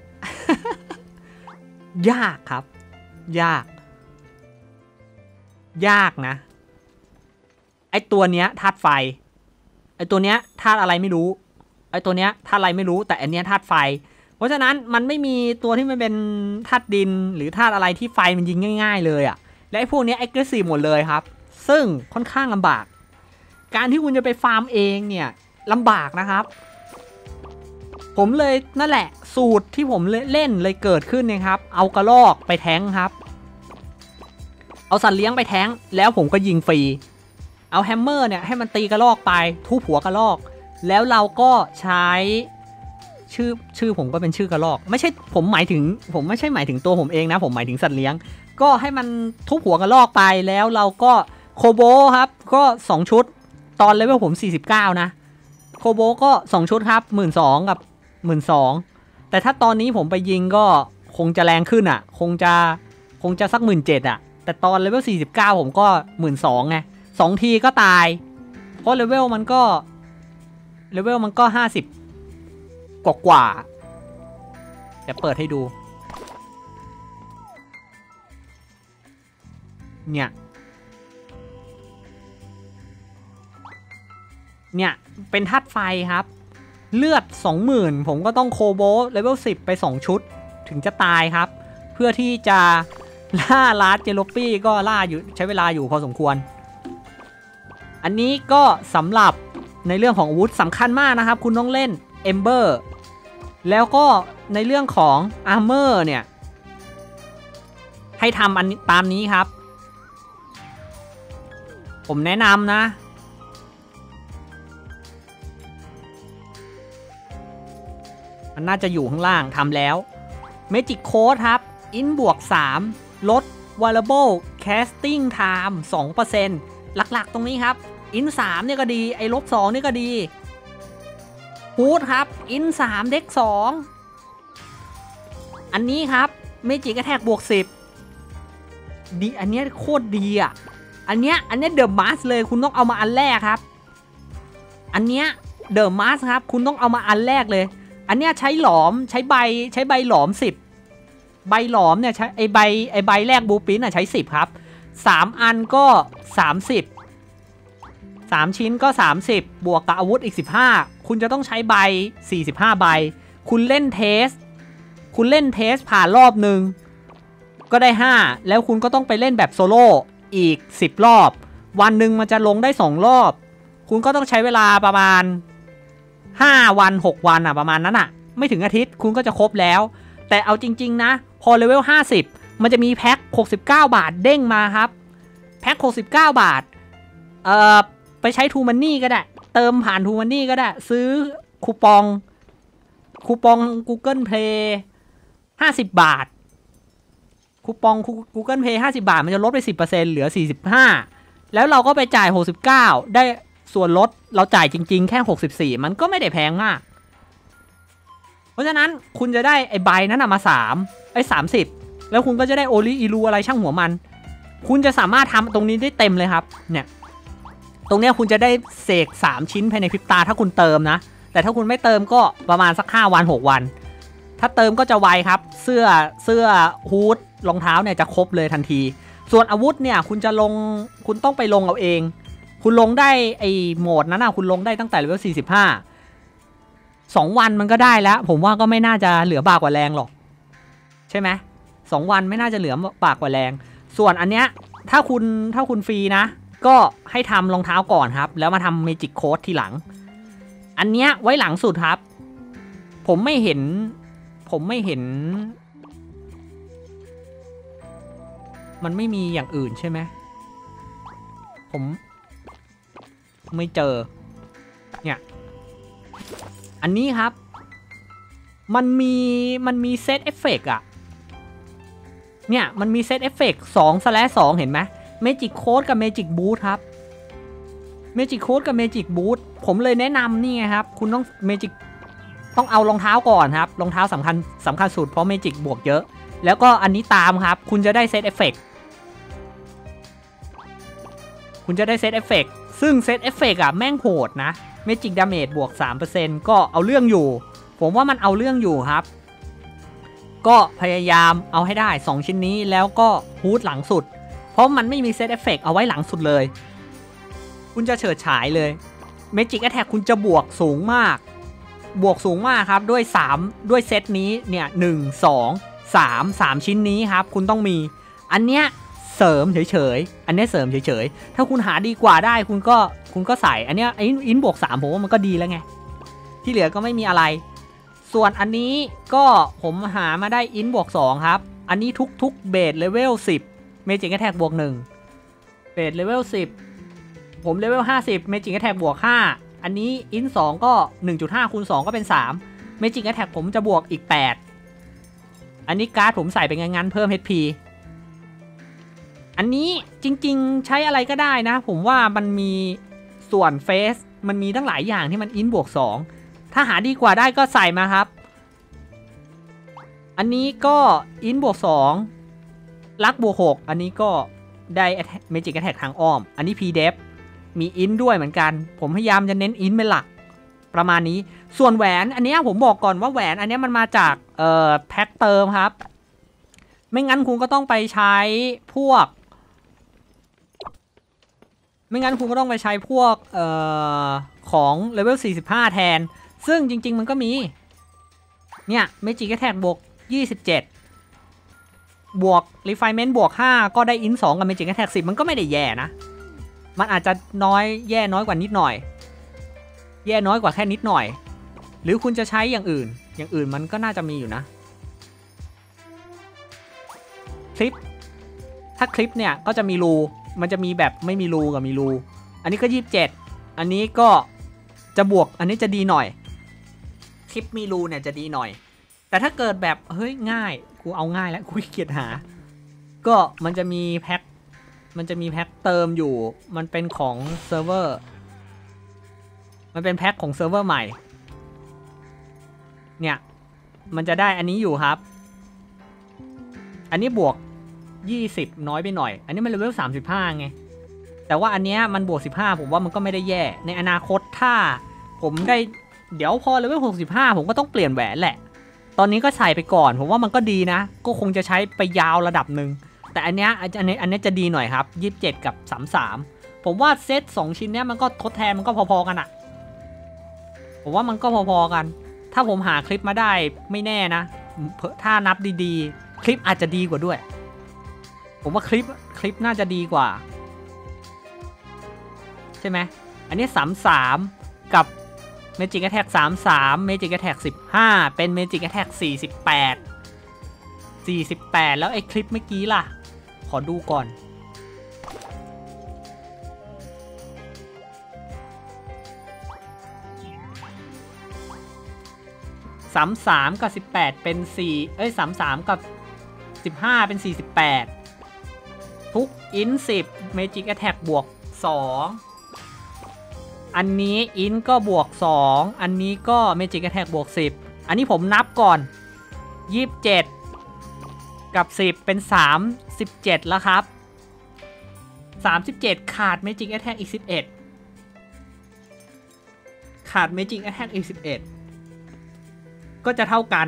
ยากครับยากนะไอตัวเนี้ยธาตุไฟไอตัวเนี้ยธาตุอะไรไม่รู้ไอตัวเนี้ยธาตุอะไรไม่รู้แต่อันเนี้ยธาตุไฟเพราะฉะนั้นมันไม่มีตัวที่มันเป็นธาตุดินหรือธาตุอะไรที่ไฟมันยิงง่ายๆเลยอ่ะและไอพวกนี้ aggressive หมดเลยครับซึ่งค่อนข้างลำบากการที่คุณจะไปฟาร์มเองเนี่ยลำบากนะครับผมเลยนั่นแหละสูตรที่ผมเล่นเลยเกิดขึ้นนะครับเอากระรอกไปแท้งครับเอาสัตว์เลี้ยงไปแท้งแล้วผมก็ยิงฟรีเอาแฮมเมอร์เนี่ยให้มันตีกระรอกไปทุบหัวกระรอกแล้วเราก็ใช้ชื่อผมก็เป็นชื่อกระรอกไม่ใช่ผมไม่ใช่หมายถึงตัวผมเองนะผมหมายถึงสัตว์เลี้ยงก็ให้มันทุบหัวกระรอกไปแล้วเราก็โคโบครับก็2ชุดตอนเลเวลผม49นะโคโบก็2ชุดครับ 12,000 กับ 12,000 แต่ถ้าตอนนี้ผมไปยิงก็คงจะแรงขึ้นอ่ะคงจะสัก 17,000 อ่ะแต่ตอนเลเวล49ผมก็ 12,000 ไง2ทีก็ตายเพราะเลเวลมันก็50กว่าเดี๋ยวเปิดให้ดูเนี่ยเป็นธาตุไฟครับเลือด 20,000 ผมก็ต้องโคโบเลเวล 10 ไป 2 ชุดถึงจะตายครับเพื่อที่จะล่าลาร์ดเจโลปี้ก็ล่าอยู่ใช้เวลาอยู่พอสมควรอันนี้ก็สำหรับในเรื่องของอาวุธสำคัญมากนะครับคุณต้องเล่นเอมเบอร์แล้วก็ในเรื่องของอาร์เมอร์เนี่ยให้ทำอันตามนี้ครับผมแนะนำนะมันน่าจะอยู่ข้างล่างทำแล้ว Magic Code ครับ In บวก 3 ลด Variable Casting Time 2% หลักๆตรงนี้ครับ In 3เนี่ยก็ดีไอ้ลบ2นี่ก็ดีฮูดครับ In 3เด็ก2อันนี้ครับ Magic Attack บวก 10ดีอันนี้โคตรดีอ่ะอันเนี้ยเดอะมาสเลยคุณต้องเอามาอันแรกครับอันเนี้ยเดอะมาสครับคุณต้องเอามาอันแรกเลยอันเนี้ยใช้หลอมใช้ใบหลอม10ใบหลอมเนี่ยใช้ไอใบแรกบูปินอ่ะใช้10ครับ3อันก็30 3ชิ้นก็30บวกกับอาวุธอีก15คุณจะต้องใช้ใบ45ใบคุณเล่นเทสผ่านรอบนึงก็ได้5แล้วคุณก็ต้องไปเล่นแบบโซโล่อีก10รอบวันหนึ่งมันจะลงได้2รอบคุณก็ต้องใช้เวลาประมาณ5วัน6วันอ่ะประมาณนั้นอ่ะไม่ถึงอาทิตย์คุณก็จะครบแล้วแต่เอาจริงๆนะพอเลเวล50มันจะมีแพ็ค69 บาทเด้งมาครับแพ็ค69 บาทไปใช้ทูมันนี่ก็ได้เติมผ่านทูมันนี่ก็ได้ซื้อคูปอง Google Play 50 บาทคูปอง Google Play 50 บาทมันจะลดไป 10% เหลือ45แล้วเราก็ไปจ่าย69ได้ส่วนลดเราจ่ายจริงๆแค่64มันก็ไม่ได้แพงมากเพราะฉะนั้นคุณจะได้ไอ้ใบนั้นมา30แล้วคุณก็จะได้โอลิอีรูอะไรช่างหัวมันคุณจะสามารถทำตรงนี้ได้เต็มเลยครับเนี่ยตรงเนี้ยคุณจะได้เสก3ชิ้นภายในพริบตาถ้าคุณเติมนะแต่ถ้าคุณไม่เติมก็ประมาณสัก5วัน6วันถ้าเติมก็จะไวครับเสื้อฮูดรองเท้าเนี่ยจะครบเลยทันทีส่วนอาวุธเนี่ยคุณต้องไปลงเอาเองคุณลงได้ไอโหมดนั้นนะคุณลงได้ตั้งแต่เลเวล45 2 วันมันก็ได้แล้วผมว่าก็ไม่น่าจะเหลือบากกว่าแรงหรอกใช่ไหม2 วันไม่น่าจะเหลือบากกว่าแรงส่วนอันเนี้ยถ้าคุณฟรีนะก็ให้ทำรองเท้าก่อนครับแล้วมาทำเมจิกโค้ดทีหลังอันเนี้ยไว้หลังสุดครับผมไม่เห็นมันไม่มีอย่างอื่นใช่ไหมผมไม่เจอเนี่ยอันนี้ครับมันมีเซตเอฟเฟกต์อะเนี่ยมันมีเซตเอฟเฟกต์2/2เห็นไหมเมจิกโค้ดกับเมจิกบูทครับเมจิกโค้ดกับเมจิกบูทผมเลยแนะนำนี่ไงครับคุณต้องเมจิกต้องเอารองเท้าก่อนครับรองเท้าสำคัญสุดเพราะเมจิกบวกเยอะแล้วก็อันนี้ตามครับคุณจะได้เซตเอฟเฟกต์ซึ่งเซตเอฟเฟกต์อะแม่งโหดนะเมจิกดาเมจบวก 3% ก็เอาเรื่องอยู่ผมว่ามันเอาเรื่องอยู่ครับก็พยายามเอาให้ได้2ชิ้นนี้แล้วก็ฮูดหลังสุดเพราะมันไม่มีเซตเอฟเฟกต์เอาไว้หลังสุดเลยคุณจะเฉิดฉายเลยเมจิกแอทแทคคุณจะบวกสูงมากครับด้วยเซตนี้เนี่ย1 2 3ชิ้นนี้ครับคุณต้องมีอันเนี้ยเสริมเฉยๆถ้าคุณหาดีกว่าได้คุณก็ใส่อันเนี้ยอินบวก3ผมว่ามันก็ดีแล้วไงที่เหลือก็ไม่มีอะไรส่วนอันนี้ก็ผมหามาได้อินบวก2ครับอันนี้ทุกเบสเลเวล10เมจิกแอทแทคบวก1เบสเลเวล10ผมเลเวล50เมจิกแอทแทคบวก5อันนี้อิน2ก็ 1.5 คูณ 2ก็เป็น3เมจิกแอทแทคผมจะบวกอีก8อันนี้การ์ดผมใส่เป็นงั้นเพิ่ม HPอันนี้จริงๆใช้อะไรก็ได้นะผมว่ามันมีส่วนเฟสมันมีตั้งหลายอย่างที่มันอินบวก2ถ้าหาดีกว่าได้ก็ใส่มาครับอันนี้ก็อินบวก2ลักบวก6อันนี้ก็ได้เมจิกแอทแทคทางอ้อมอันนี้ P-Def มีอินด้วยเหมือนกันผมพยายามจะเน้นอินเป็นหลักประมาณนี้ส่วนแหวนอันนี้ผมบอกก่อนว่าแหวนอันนี้มันมาจากแพ็คเติมครับไม่งั้นคุณก็ต้องไปใช้พวกของเลเวล45แทนซึ่งจริงๆมันก็มีเนี่ยเมจิกแอทแทกบวก27บวก Refinement บวก5ก็ได้อิน2กับเมจิกแอทแทก10มันก็ไม่ได้แย่นะมันอาจจะแย่น้อยกว่านิดหน่อยแย่น้อยกว่าแค่นิดหน่อยหรือคุณจะใช้อย่างอื่นมันก็น่าจะมีอยู่นะคลิปถ้าคลิปเนี่ยก็จะมีรูมันจะมีแบบไม่มีรูกับมีรูอันนี้ก็27อันนี้ก็จะบวกอันนี้จะดีหน่อยคลิปมีรูเนี่ยจะดีหน่อยแต่ถ้าเกิดแบบเฮ้ยง่ายกูเอาง่ายแล้วกูขี้เกียจหาก็มันจะมีแพ็คเติมอยู่มันเป็นของเซิร์ฟเวอร์มันเป็นแพ็คของเซิร์ฟเวอร์ใหม่เนี่ยมันจะได้อันนี้อยู่ครับอันนี้บวก20น้อยไปหน่อยอันนี้มันเลเวล35ไงแต่ว่าอันเนี้ยมันบวก15ผมว่ามันก็ไม่ได้แย่ในอนาคตถ้าผมได้เดี๋ยวพอเลเวล65ผมก็ต้องเปลี่ยนแหวนแหละตอนนี้ก็ใส่ไปก่อนผมว่ามันก็ดีนะก็คงจะใช้ไปยาวระดับหนึ่งแต่อันเนี้ยจะดีหน่อยครับ27กับ33ผมว่าเซต2ชิ้นเนี้ยมันก็ทดแทนมันก็พอๆกันอะผมว่ามันก็พอๆกันถ้าผมหาคลิปมาได้ไม่แน่นะถ้านับดีๆคลิปอาจจะดีกว่าด้วยผมว่าคลิปน่าจะดีกว่าใช่ไหมอันนี้33กับ Magic Attack 33 Magic Attack 15เป็น Magic Attack 48แล้วไอ้คลิปเมื่อกี้ล่ะขอดูก่อน33กับ18เป็น33กับ15เป็น48ทุกอิน10 Magic Attack บวก2อันนี้อินก็บวก2อันนี้ก็ Magic Attack บวก10อันนี้ผมนับก่อน27กับ10เป็น37แล้วครับ37ขาด Magic Attack อีก11ขาด Magic Attack อีก11ก็จะเท่ากัน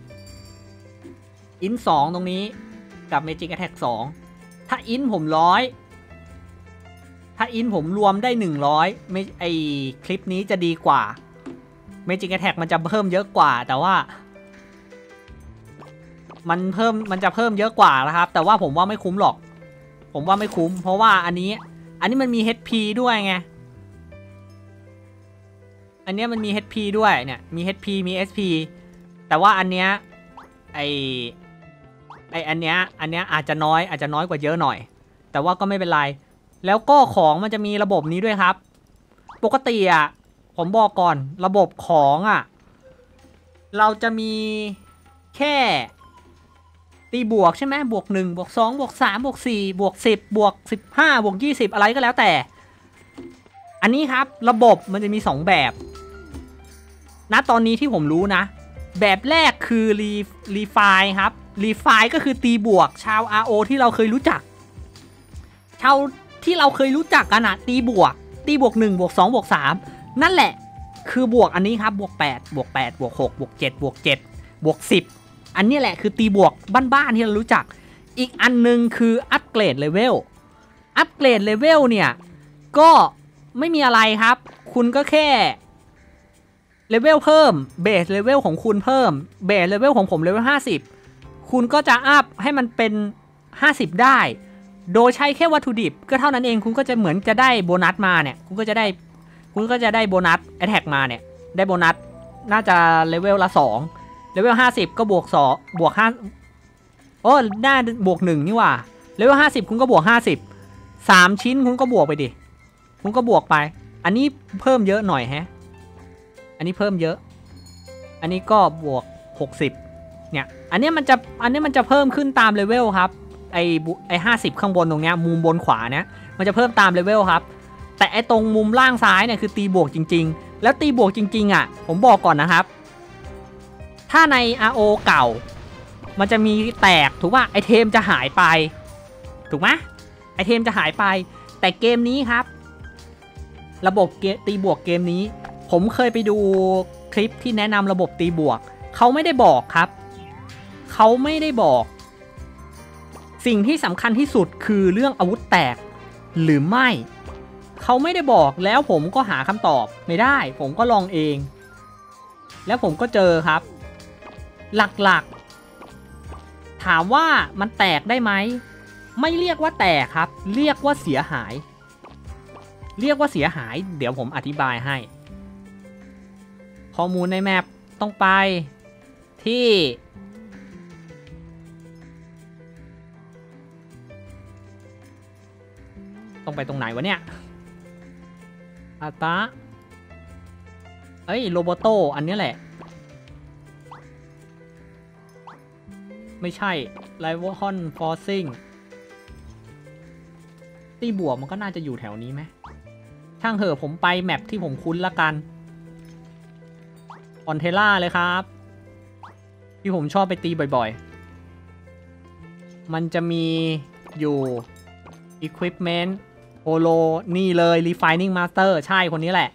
อิน2ตรงนี้กับ Magic Attack 2ถ้าอินผม100ถ้าอินผมรวมได้100ไม่ไอคลิปนี้จะดีกว่า Magic Attack มันจะเพิ่มเยอะกว่าแต่ว่ามันจะเพิ่มเยอะกว่านะครับแต่ว่าผมว่าไม่คุ้มหรอกผมว่าไม่คุ้มเพราะว่าอันนี้มันมี HP ด้วยไงอันนี้มันมี HP ด้วยเนี่ยมี HP มี SP แต่ว่าอันเนี้ยอันเนี้ยอาจจะน้อยกว่าเยอะหน่อยแต่ว่าก็ไม่เป็นไรแล้วก็ของมันจะมีระบบนี้ด้วยครับปกติอ่ะผมบอกก่อนระบบของอ่ะเราจะมีแค่ตีบวกใช่ไหมบวก1บวก2บวก3บวก4บวก10บวก15บวก20อะไรก็แล้วแต่อันนี้ครับระบบมันจะมี2แบบณตอนนี้ที่ผมรู้นะแบบแรกคือรีไฟครับรีไฟก็คือตีบวกชาว RO ที่เราเคยรู้จักกันนะตีบวก1บวก2บวก3นั่นแหละคือบวกอันนี้ครับบวก8บวก8บวก6บวก7บวก7บวก10อันนี้แหละคือตีบวกบ้านๆที่เรารู้จักอีกอันนึงคืออัปเกรดเลเวลเนี่ยก็ไม่มีอะไรครับคุณก็แค่เลเวลเพิ่มเบสเลเวลของคุณเพิ่มเบสเลเวลของผมเลเวล50คุณก็จะอัพให้มันเป็น50ได้โดยใช้แค่วัตถุดิบก็เท่านั้นเองคุณก็จะเหมือนจะได้โบนัสมาเนี่ยคุณก็จะได้โบนัสแอทแทกมาเนี่ยได้โบนัสน่าจะเลเวลละ2เลเวล50ก็บวก2บวก5โอ้น่าบวก1นี่ว่าเลเวล50คุณก็บวก50 3ชิ้นคุณก็บวกไปดิคุณก็บวกไปอันนี้เพิ่มเยอะหน่อยแฮะอันนี้เพิ่มเยอะอันนี้ก็บวก60เนี่ยอันนี้มันจะเพิ่มขึ้นตามเลเวลครับไอ50ข้างบนตรงเนี้ยมุมบนขวาเนี้ยมันจะเพิ่มตามเลเวลครับแต่ไอตรงมุมล่างซ้ายเนี่ยคือตีบวกจริงๆแล้วตีบวกจริงๆอ่ะผมบอกก่อนนะครับถ้าใน RO เก่ามันจะมีแตกถูกป่ะไอเทมจะหายไปถูกไหมไอเทมจะหายไปแต่เกมนี้ครับระบบตีบวกเกมนี้ผมเคยไปดูคลิปที่แนะนำระบบตีบวกเขาไม่ได้บอกครับเขาไม่ได้บอกสิ่งที่สำคัญที่สุดคือเรื่องอาวุธแตกหรือไม่เขาไม่ได้บอกแล้วผมก็หาคำตอบไม่ได้ผมก็ลองเองแล้วผมก็เจอครับหลักๆถามว่ามันแตกได้ไหมไม่เรียกว่าแตกครับเรียกว่าเสียหายเรียกว่าเสียหายเดี๋ยวผมอธิบายให้ข้อมูลในแมปต้องไปที่ต้องไปตรงไหนวะเนี่ยอาตาเอ้ยโรโบโตอันนี้แหละไม่ใช่ไลวอฮอนฟอร์ซิ่งตีบวกมันก็น่าจะอยู่แถวนี้ไหมช่างเหอะผมไปแมปที่ผมคุ้นละกันออนเทล่าเลยครับที่ผมชอบไปตีบ่อยๆมันจะมีอยู่ Equipment โ o โลนี่เลย Refining Master ใช่คนนี้แหละ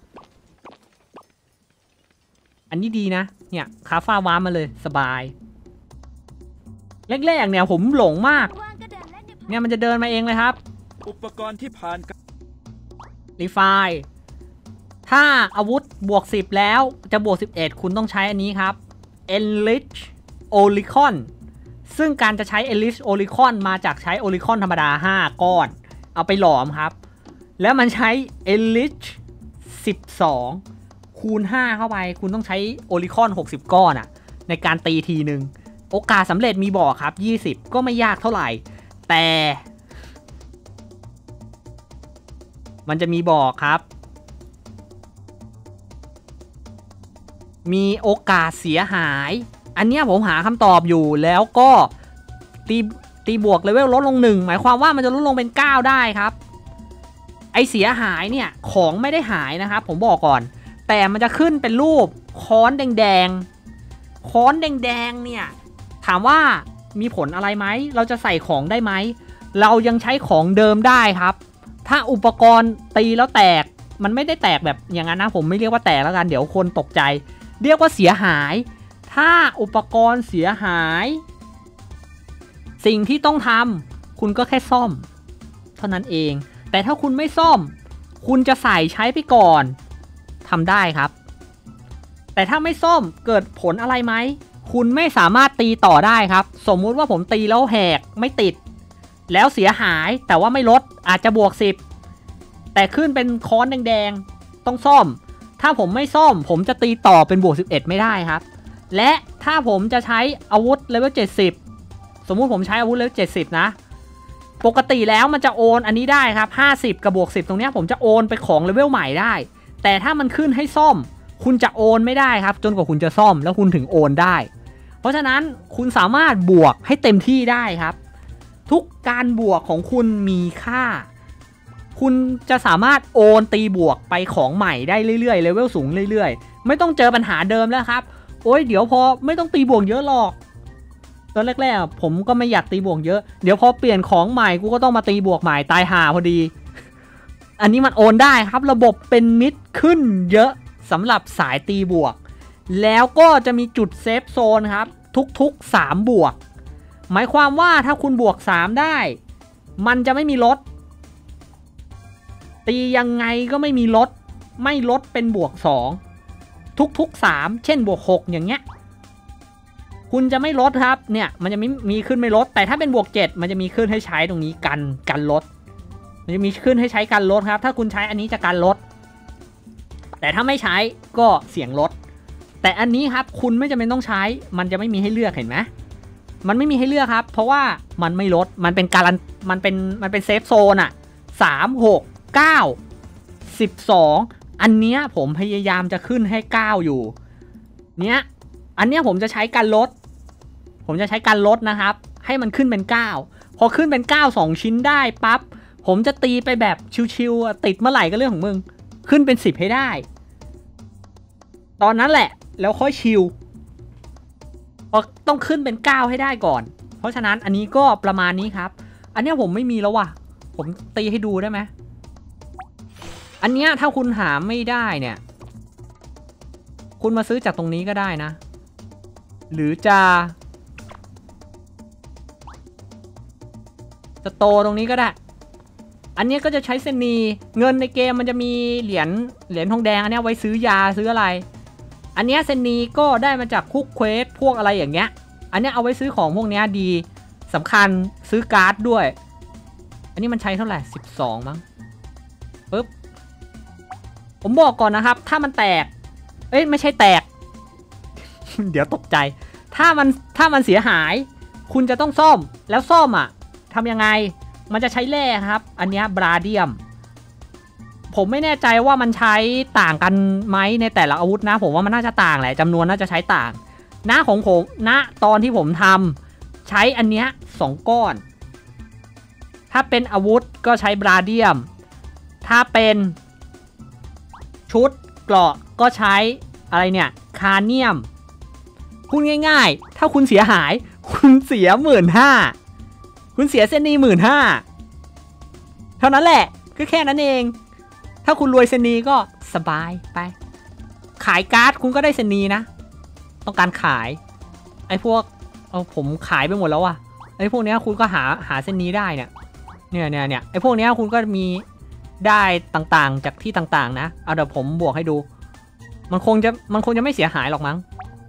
อันนี้ดีนะเนี่ยคาฟ้าว้ามาเลยสบายแรกๆเนี่ยผมหลงมากเนี่ยมันจะเดินมาเองเลยครับอุปกรณ์ที่ผ่าน Refine ถ้าอาวุธบวก10แล้วจะบวก11คุณต้องใช้อันนี้ครับ Enrich Olicon ซึ่งการจะใช้ Enrich Olicon มาจากใช้ Olicon ธรรมดา5ก้อนเอาไปหลอมครับแล้วมันใช้ Enrich 12คูณ5เข้าไปคุณต้องใช้ Olicon 60ก้อนอะในการตีทีนึงโอกาสสำเร็จมีบอกครับ20ก็ไม่ยากเท่าไหร่แต่มันจะมีบอกครับมีโอกาสเสียหายอันนี้ผมหาคำตอบอยู่แล้วก็ตีบวกเลเวลลดลง1หมายความว่ามันจะลดลงเป็น9ได้ครับไอเสียหายเนี่ยของไม่ได้หายนะครับผมบอกก่อนแต่มันจะขึ้นเป็นรูปค้อนแดงๆค้อนแดงๆเนี่ยถามว่ามีผลอะไรไหมเราจะใส่ของได้ไหมเรายังใช้ของเดิมได้ครับถ้าอุปกรณ์ตีแล้วแตกมันไม่ได้แตกแบบอย่างนั้นนะผมไม่เรียกว่าแตกแล้วกันเดี๋ยวคนตกใจเรียกว่าเสียหายถ้าอุปกรณ์เสียหายสิ่งที่ต้องทำคุณก็แค่ซ่อมเท่านั้นเองแต่ถ้าคุณไม่ซ่อมคุณจะใส่ใช้ไปก่อนทำได้ครับแต่ถ้าไม่ซ่อมเกิดผลอะไรไหมคุณไม่สามารถตีต่อได้ครับสมมุติว่าผมตีแล้วแหกไม่ติดแล้วเสียหายแต่ว่าไม่ลดอาจจะบวก10แต่ขึ้นเป็นค้อนแดงๆต้องซ่อมถ้าผมไม่ซ่อมผมจะตีต่อเป็นบวก11ไม่ได้ครับและถ้าผมจะใช้อาวุธเลเวล70สมมุติผมใช้อาวุธเลเวล70นะปกติแล้วมันจะโอนอันนี้ได้ครับ50กับบวก10ตรงนี้ผมจะโอนไปของเลเวลใหม่ได้แต่ถ้ามันขึ้นให้ซ่อมคุณจะโอนไม่ได้ครับจนกว่าคุณจะซ่อมแล้วคุณถึงโอนได้เพราะฉะนั้นคุณสามารถบวกให้เต็มที่ได้ครับทุกการบวกของคุณมีค่าคุณจะสามารถโอนตีบวกไปของใหม่ได้เรื่อยๆเลเวลสูงเรื่อยๆไม่ต้องเจอปัญหาเดิมแล้วครับโอ้ยเดี๋ยวพอไม่ต้องตีบวกเยอะหรอกตอนแรกๆผมก็ไม่อยากตีบวกเยอะเดี๋ยวพอเปลี่ยนของใหม่กูก็ต้องมาตีบวกใหม่ตายห่าพอดีอันนี้มันโอนได้ครับระบบเป็นมิตรขึ้นเยอะสำหรับสายตีบวกแล้วก็จะมีจุดเซฟโซนครับทุกๆ3บวกหมายความว่าถ้าคุณบวก3ได้มันจะไม่มีลดตียังไงก็ไม่มีลดไม่ลดเป็นบวก2ทุก3เช่นบวก6อย่างเงี้ยคุณจะไม่ลดครับเนี่ยมันจะมีขึ้นไม่ลดแต่ถ้าเป็นบวก7มันจะมีขึ้นให้ใช้ตรงนี้กันลดมันจะมีขึ้นให้ใช้กันลดครับถ้าคุณใช้อันนี้จะกันลดแต่ถ้าไม่ใช้ก็เสียงลดแต่อันนี้ครับคุณไม่จำเป็นต้องใช้มันจะไม่มีให้เลือกเห็นไหมมันไม่มีให้เลือกครับเพราะว่ามันไม่ลดมันเป็นการมันเป็นเซฟโซนอะ3 6 9 12อันเนี้ยผมพยายามจะขึ้นให้9อยู่เนี้ยอันเนี้ยผมจะใช้การลดนะครับให้มันขึ้นเป็น9พอขึ้นเป็น9 2ชิ้นได้ปั๊บผมจะตีไปแบบชิวๆติดเมื่อไหร่ก็เรื่องของมึงขึ้นเป็น10ให้ได้ตอนนั้นแหละแล้วค่อยชิลต้องขึ้นเป็น9ให้ได้ก่อนเพราะฉะนั้นอันนี้ก็ประมาณนี้ครับอันนี้ผมไม่มีแล้วว่ะผมตีให้ดูได้ไหมอันนี้ถ้าคุณหาไม่ได้เนี่ยคุณมาซื้อจากตรงนี้ก็ได้นะหรือจะสโตร์ตรงนี้ก็ได้อันนี้ก็จะใช้เซนีเงินในเกมมันจะมีเหรียญทองแดงอันนี้ไว้ซื้อยาซื้ออะไรอันนี้เซนีก็ได้มาจากคุกเควสพวกอะไรอย่างเงี้ยอันนี้เอาไว้ซื้อของพวกนี้ดีสำคัญซื้อการ์ดด้วยอันนี้มันใช้เท่าไหร่12มั้งปึ๊บผมบอกก่อนนะครับถ้ามันแตกไม่ใช่แตก เดี๋ยวตกใจถ้ามันเสียหายคุณจะต้องซ่อมแล้วซ่อมทำยังไงมันจะใช้แร่ครับอันนี้บราเดียมผมไม่แน่ใจว่ามันใช้ต่างกันไหมในแต่ละอาวุธนะผมว่ามันน่าจะต่างแหละจำนวนน่าจะใช้ต่างหน้าของผมณตอนที่ผมทำใช้อันเนี้ย2ก้อนถ้าเป็นอาวุธก็ใช้บราเดียมถ้าเป็นชุดเกราะก็ใช้อะไรเนี่ยคาเนียมพูดง่ายๆถ้าคุณเสียหายคุณเสีย15,000คุณเสียเส้นนี้15,000เท่านั้นแหละก็แค่นั้นเองถ้าคุณรวยเส้นนี้ก็สบายไปขายการ์ดคุณก็ได้เส้นนี้นะต้องการขายไอ้พวกผมขายไปหมดแล้วไอ้พวกนี้คุณก็หาเส้นนี้ได้เนี่ยไอ้พวกนี้คุณก็มีได้ต่างๆจากที่ต่างๆนะเอาเดี๋ยวผมบวกให้ดูมันคงจะไม่เสียหายหรอกมั้ง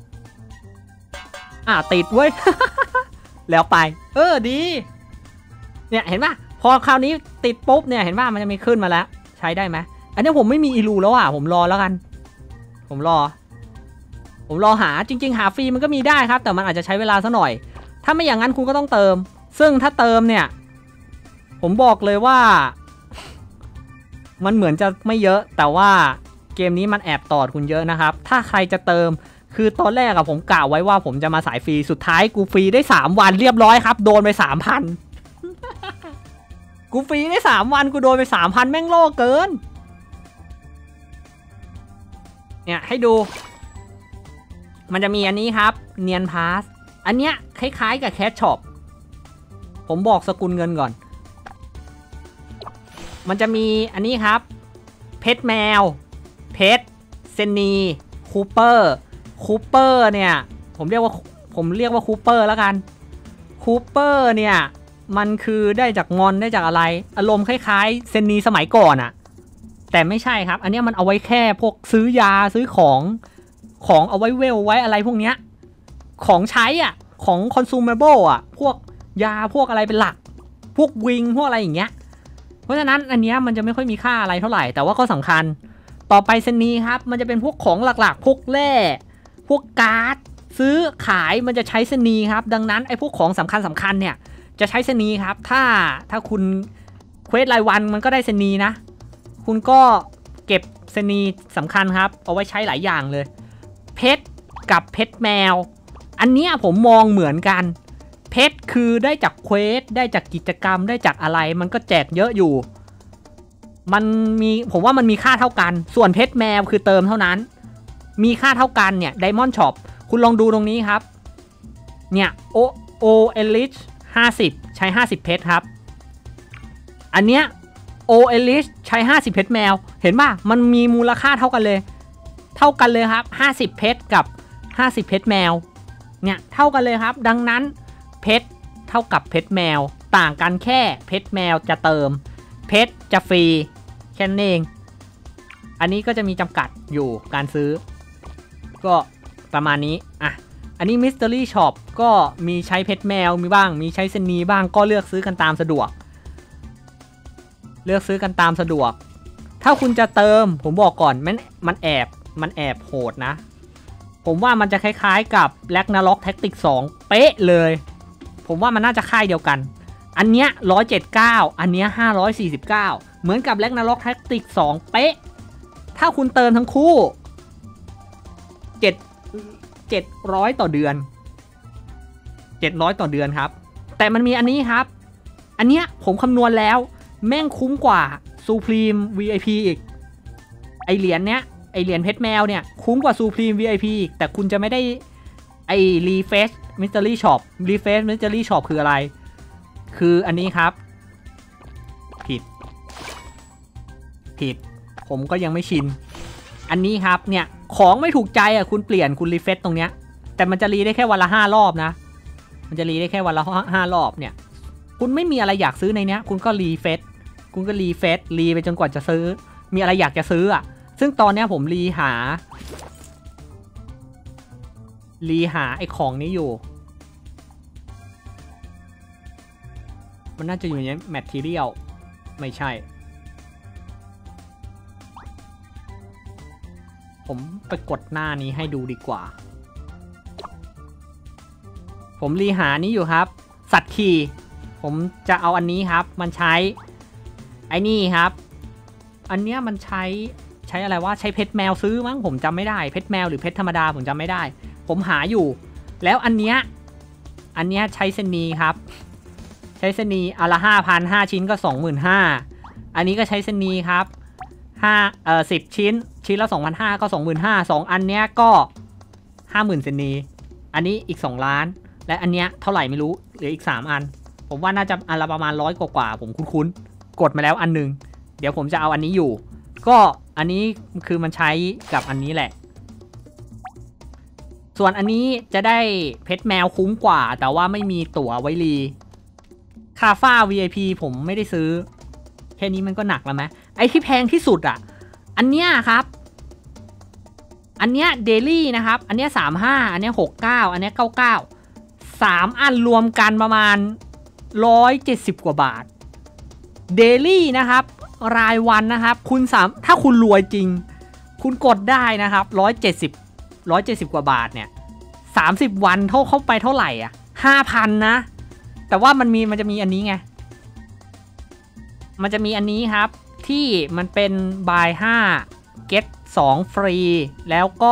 ติดเว้ย แล้วไปดีเนี่ยเห็นป่ะพอคราวนี้ติดปุ๊บเนี่ยเห็นป่ะมันจะมีขึ้นมาแล้วใช้ได้ไหมอันนี้ผมไม่มีอีลูแล้วผมรอแล้วกันผมรอหาจริงๆหาฟรีมันก็มีได้ครับแต่มันอาจจะใช้เวลาซะหน่อยถ้าไม่อย่างนั้นคุณก็ต้องเติมซึ่งถ้าเติมเนี่ยผมบอกเลยว่ามันเหมือนจะไม่เยอะแต่ว่าเกมนี้มันแอบตอดคุณเยอะนะครับถ้าใครจะเติมคือตอนแรกผมกะไว้ว่าผมจะมาสายฟรีสุดท้ายกูฟรีได้3วันเรียบร้อยครับโดนไป 3,000 กูฟรีได้3วันกูโดนไป 3,000 แม่งโล่เกินเนี่ยให้ดูมันจะมีอันนี้ครับเนียนพาสอันเนี้ยคล้ายๆกับแคชช็อปผมบอกสกุลเงินก่อนมันจะมีอันนี้ครับเพชรแมวเพชรเซนีคูเปอร์เนี่ยผมเรียกว่าคูเปอร์แล้วกันคูเปอร์เนี่ยมันคือได้จากมอนได้จากอะไรอารมณ์คล้ายๆเซนีสมัยก่อนแต่ไม่ใช่ครับอันนี้มันเอาไว้แค่พวกซื้อยาซื้อของเอาไว้เวลไว้อะไรพวกเนี้ยของใช้ของ consumable พวกยาพวกอะไรเป็นหลักพวกวิงพวกอะไรอย่างเงี้ยเพราะฉะนั้นอันเนี้ยมันจะไม่ค่อยมีค่าอะไรเท่าไหร่แต่ว่าก็สำคัญต่อไปเซนีครับมันจะเป็นพวกของหลักๆพวกแร่พวกการ์ดซื้อขายมันจะใช้เซนีครับดังนั้นไอ้พวกของสำคัญเนี่ยจะใช้เซนีครับถ้าคุณเควสรายวันมันก็ได้เซนีนะคุณก็เก็บเซนีสำคัญครับเอาไว้ใช้หลายอย่างเลยเพชรกับเพชรแมวอันนี้ผมมองเหมือนกันเพชรคือได้จากเควสได้จากกิจกรรมได้จากอะไรมันก็แจกเยอะอยู่ผมว่ามันมีค่าเท่ากันส่วนเพชรแมวคือเติมเท่านั้นมีค่าเท่ากันเนี่ย Diamond Shop คุณลองดูตรงนี้ครับเนี่ยโอเอลิช50ใช้50เพชรครับอันเนี้ยโอเอลิชใช้50เพชรแมวเห็นป่ะมันมีมูลค่าเท่ากันเลยครับ50เพชรกับ50เพชรแมวเนี่ยเท่ากันเลยครับดังนั้นเพชรเท่ากับเพชรแมวต่างกันแค่เพชรแมวจะเติมเพชรจะฟรีแค่นั้นเองอันนี้ก็จะมีจำกัดอยู่การซื้อก็ประมาณนี้อันนี้ Mystery Shop ก็มีใช้เพชรแมวมีบ้างมีใช้เซนีบ้างก็เลือกซื้อกันตามสะดวกถ้าคุณจะเติมผมบอกก่อนมันแอบโหดนะผมว่ามันจะคล้ายๆกับ Ragnarok Tactics 2เป๊ะเลยผมว่ามันน่าจะค่ายเดียวกันอันเนี้ย179อันเนี้ย549เหมือนกับ Ragnarok Tactics 2เป๊ะถ้าคุณเติมทั้งคู่700ต่อเดือนครับแต่มันมีอันนี้ครับอันเนี้ยผมคำนวณแล้วแม่งคุ้มกว่า Supreme VIP อีกไอเหรียญเนี้ยไอเหรียญเพชรแมวเนี่ยคุ้มกว่า Supreme VIP อีกแต่คุณจะไม่ได้ไอ Refresh Mystery Shop Refresh Mystery Shop คืออะไรคืออันนี้ครับผิดผมก็ยังไม่ชินอันนี้ครับเนี่ยของไม่ถูกใจอ่ะคุณเปลี่ยนคุณรีเฟซตรงเนี้ยแต่มันจะรีได้แค่วันละ5 รอบนะมันจะรีได้แค่วันละ5 รอบเนี่ยคุณไม่มีอะไรอยากซื้อในเนี้ยคุณก็รีเฟซรีไปจนกว่าจะซื้อมีอะไรอยากจะซื้ออ่ะซึ่งตอนเนี้ยผมรีหาไอ้ของนี้อยู่มันน่าจะอยู่ในแมททีเรียลไม่ใช่ผมไปกดหน้านี้ให้ดูดีกว่าผมรีหานี้อยู่ครับสัตว์ขี่ผมจะเอาอันนี้ครับมันใช้ไอ้นี่ครับอันเนี้ยมันใช้อะไรวะใช้เพชรแมวซื้อมั้งผมจำไม่ได้เพชรแมวหรือเพชรธรรมดาผมจำไม่ได้ผมหาอยู่แล้วอันเนี้ยใช้เซนีครับใช้เซนีอันละ 5,000 5 ชิ้นก็ 25,000 อันนี้ก็ใช้เซนีครับ10 ชิ้นละ 2,500 ก็ 25,000 2 อันเนี้ยก็ 50,000 เซนีอันนี้อีก2 ล้านและอันเนี้ยเท่าไหร่ไม่รู้เหลืออีก3 อันผมว่าน่าจะอันละประมาณ100 กว่าผมคุ้นกดมาแล้วอันนึงเดี๋ยวผมจะเอาอันนี้อยู่ก็อันนี้คือมันใช้กับอันนี้แหละส่วนอันนี้จะได้เพชรแมวคุ้มกว่าแต่ว่าไม่มีตั๋วไว้รีคาฟ้า VIP ผมไม่ได้ซื้อแค่นี้มันก็หนักแล้วไหมไอ้ที่แพงที่สุดอ่ะอันเนี้ยครับอันเนี้ยเดลี่นะครับอันเนี้ย35อันเนี้ย69อันเนี้ย99 3 อันรวมกันประมาณ170 กว่าบาทเดลี่นะครับรายวันนะครับคุณถ้าคุณรวยจริงคุณกดได้นะครับ170 กว่าบาทเนี่ย30 วันเข้าไปเท่าไหร่อ่ะ 5,000 นะแต่ว่ามันจะมีอันนี้ไงมันจะมีอันนี้ครับที่มันเป็น buy 5 get 2 ฟรีแล้วก็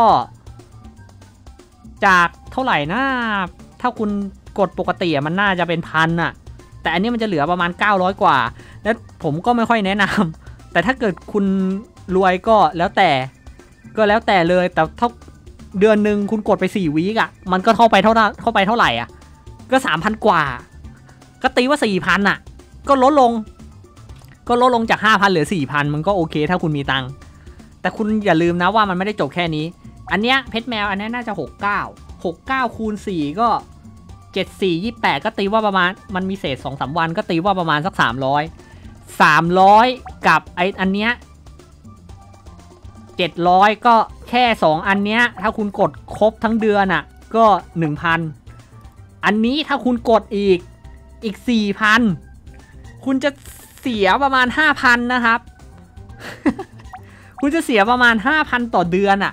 จากเท่าไหร่นะถ้าคุณกดปกติมันน่าจะเป็น1,000อ่ะแต่อันนี้มันจะเหลือประมาณ900 กว่าแล้วผมก็ไม่ค่อยแนะนำแต่ถ้าเกิดคุณรวยก็แล้วแต่เลยแต่ถ้าเดือนหนึ่งคุณกดไป4 วีคอ่ะมันก็เข้าไปเท่าไหร่อ่ะก็ 3,000 กว่าก็ตีว่า 4,000 อ่ะก็ลดลงจาก 5,000 เหลือ 4,000 มันก็โอเคถ้าคุณมีตังค์แต่คุณอย่าลืมนะว่ามันไม่ได้จบแค่นี้อันเนี้ยเพชรแมวอันนี้น่าจะ69คูณ4ก็74 28ก็ตีว่าประมาณมันมีเศษ 2-3 วันก็ตีว่าประมาณสัก300กับอันเนี้ย700ก็แค่2 อันเนี้ยถ้าคุณกดครบทั้งเดือนอ่ะก็ 1,000 อันนี้ถ้าคุณกดอีก 4,000 คุณจะเสียประมาณ 5,000 นะครับ คุณจะเสียประมาณ 5,000 ต่อเดือนอ่ะ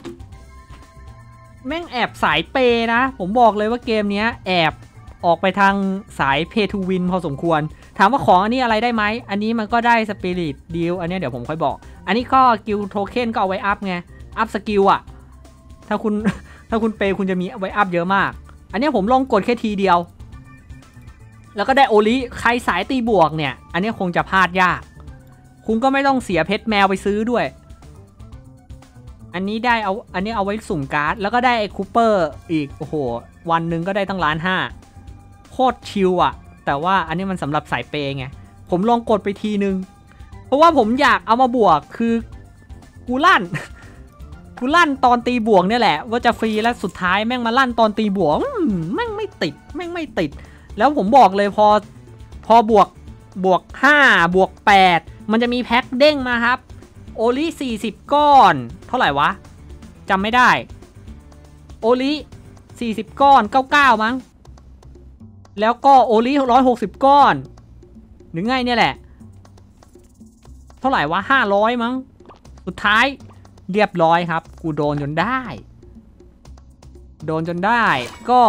แม่งแอบสายเปนะผมบอกเลยว่าเกมนี้แอบออกไปทางสาย Pay to Win พอสมควรถามว่าของอันนี้อะไรได้ไหมอันนี้มันก็ได้ Spirit Deal อันนี้เดี๋ยวผมค่อยบอกอันนี้ก็กิลโทเค็นก็เอาไว้อัพไงอัพสกิลอ่ะถ้าคุณเปย์คุณจะมีไว้อัพเยอะมากอันนี้ผมลองกดแค่ทีเดียวแล้วก็ได้โอลิใครสายตีบวกเนี่ยอันนี้คงจะพลาดยากคุณก็ไม่ต้องเสียเพชรแมวไปซื้อด้วยอันนี้เอาไว้สุ่มการ์ดแล้วก็ได้ไอ้คูเปอร์อีกโอ้โหวันหนึ่งก็ได้ตั้ง1,500,000โคตรชิลอะแต่ว่าอันนี้มันสำหรับสายเปย์ไงผมลองกดไปทีนึงเพราะว่าผมอยากเอามาบวกคือกูลั่นตอนตีบวกเนี่ยแหละว่าจะฟรีแล้วสุดท้ายแม่งมาลั่นตอนตีบวกแม่งไม่ติดแล้วผมบอกเลยพอบวก5บวก8มันจะมีแพ็คเด้งมาครับโอลิ40 ก้อนเท่าไหร่วะจำไม่ได้โอลิ40 ก้อน99มั้งแล้วก็โอลิ160 ก้อนหรือไงเนี่ยแหละเท่าไหร่วะ500มั้งสุดท้ายเรียบร้อยครับกูโดนจนได้ก็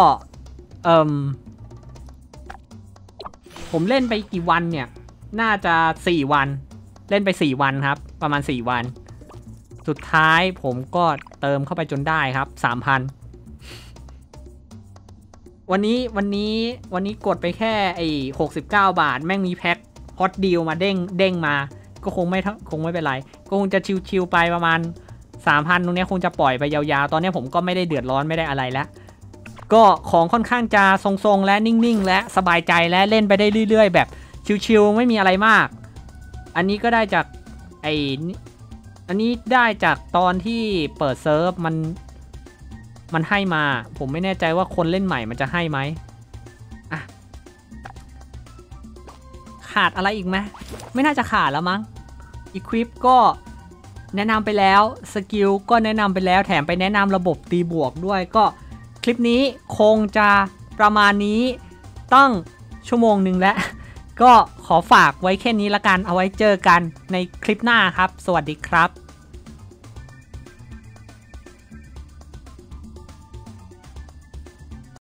ผมเล่นไปกี่วันเนี่ยน่าจะ4 วันเล่นไป4 วันครับประมาณ4 วันสุดท้ายผมก็เติมเข้าไปจนได้ครับ 3,000 วันนี้กดไปแค่ไอ้69 บาทแม่งมีแพ็คฮอตดีลมาเด้งมาก็คงไม่เป็นไรก็คงจะชิวๆไปประมาณ 3,000 ตรงนี้คงจะปล่อยไปยาวๆตอนนี้ผมก็ไม่ได้เดือดร้อนไม่ได้อะไรแล้วก็ของค่อนข้างจะทรงๆและนิ่งๆและสบายใจและเล่นไปได้เรื่อยๆแบบชิวๆไม่มีอะไรมากอันนี้ก็ได้จากอันนี้ได้จากตอนที่เปิดเซิร์ฟมันให้มาผมไม่แน่ใจว่าคนเล่นใหม่มันจะให้ไหมอ่ะขาดอะไรอีกไหมไม่น่าจะขาดแล้วมั้ง Equip ก็แนะนำไปแล้วสกิลก็แนะนำไปแล้วแถมไปแนะนำระบบตีบวกด้วยก็คลิปนี้คงจะประมาณนี้ตั้งชั่วโมงหนึ่งแล้วก็ขอฝากไว้แค่นี้ละกันเอาไว้เจอกันในคลิปหน้าครับสวัสดีครับ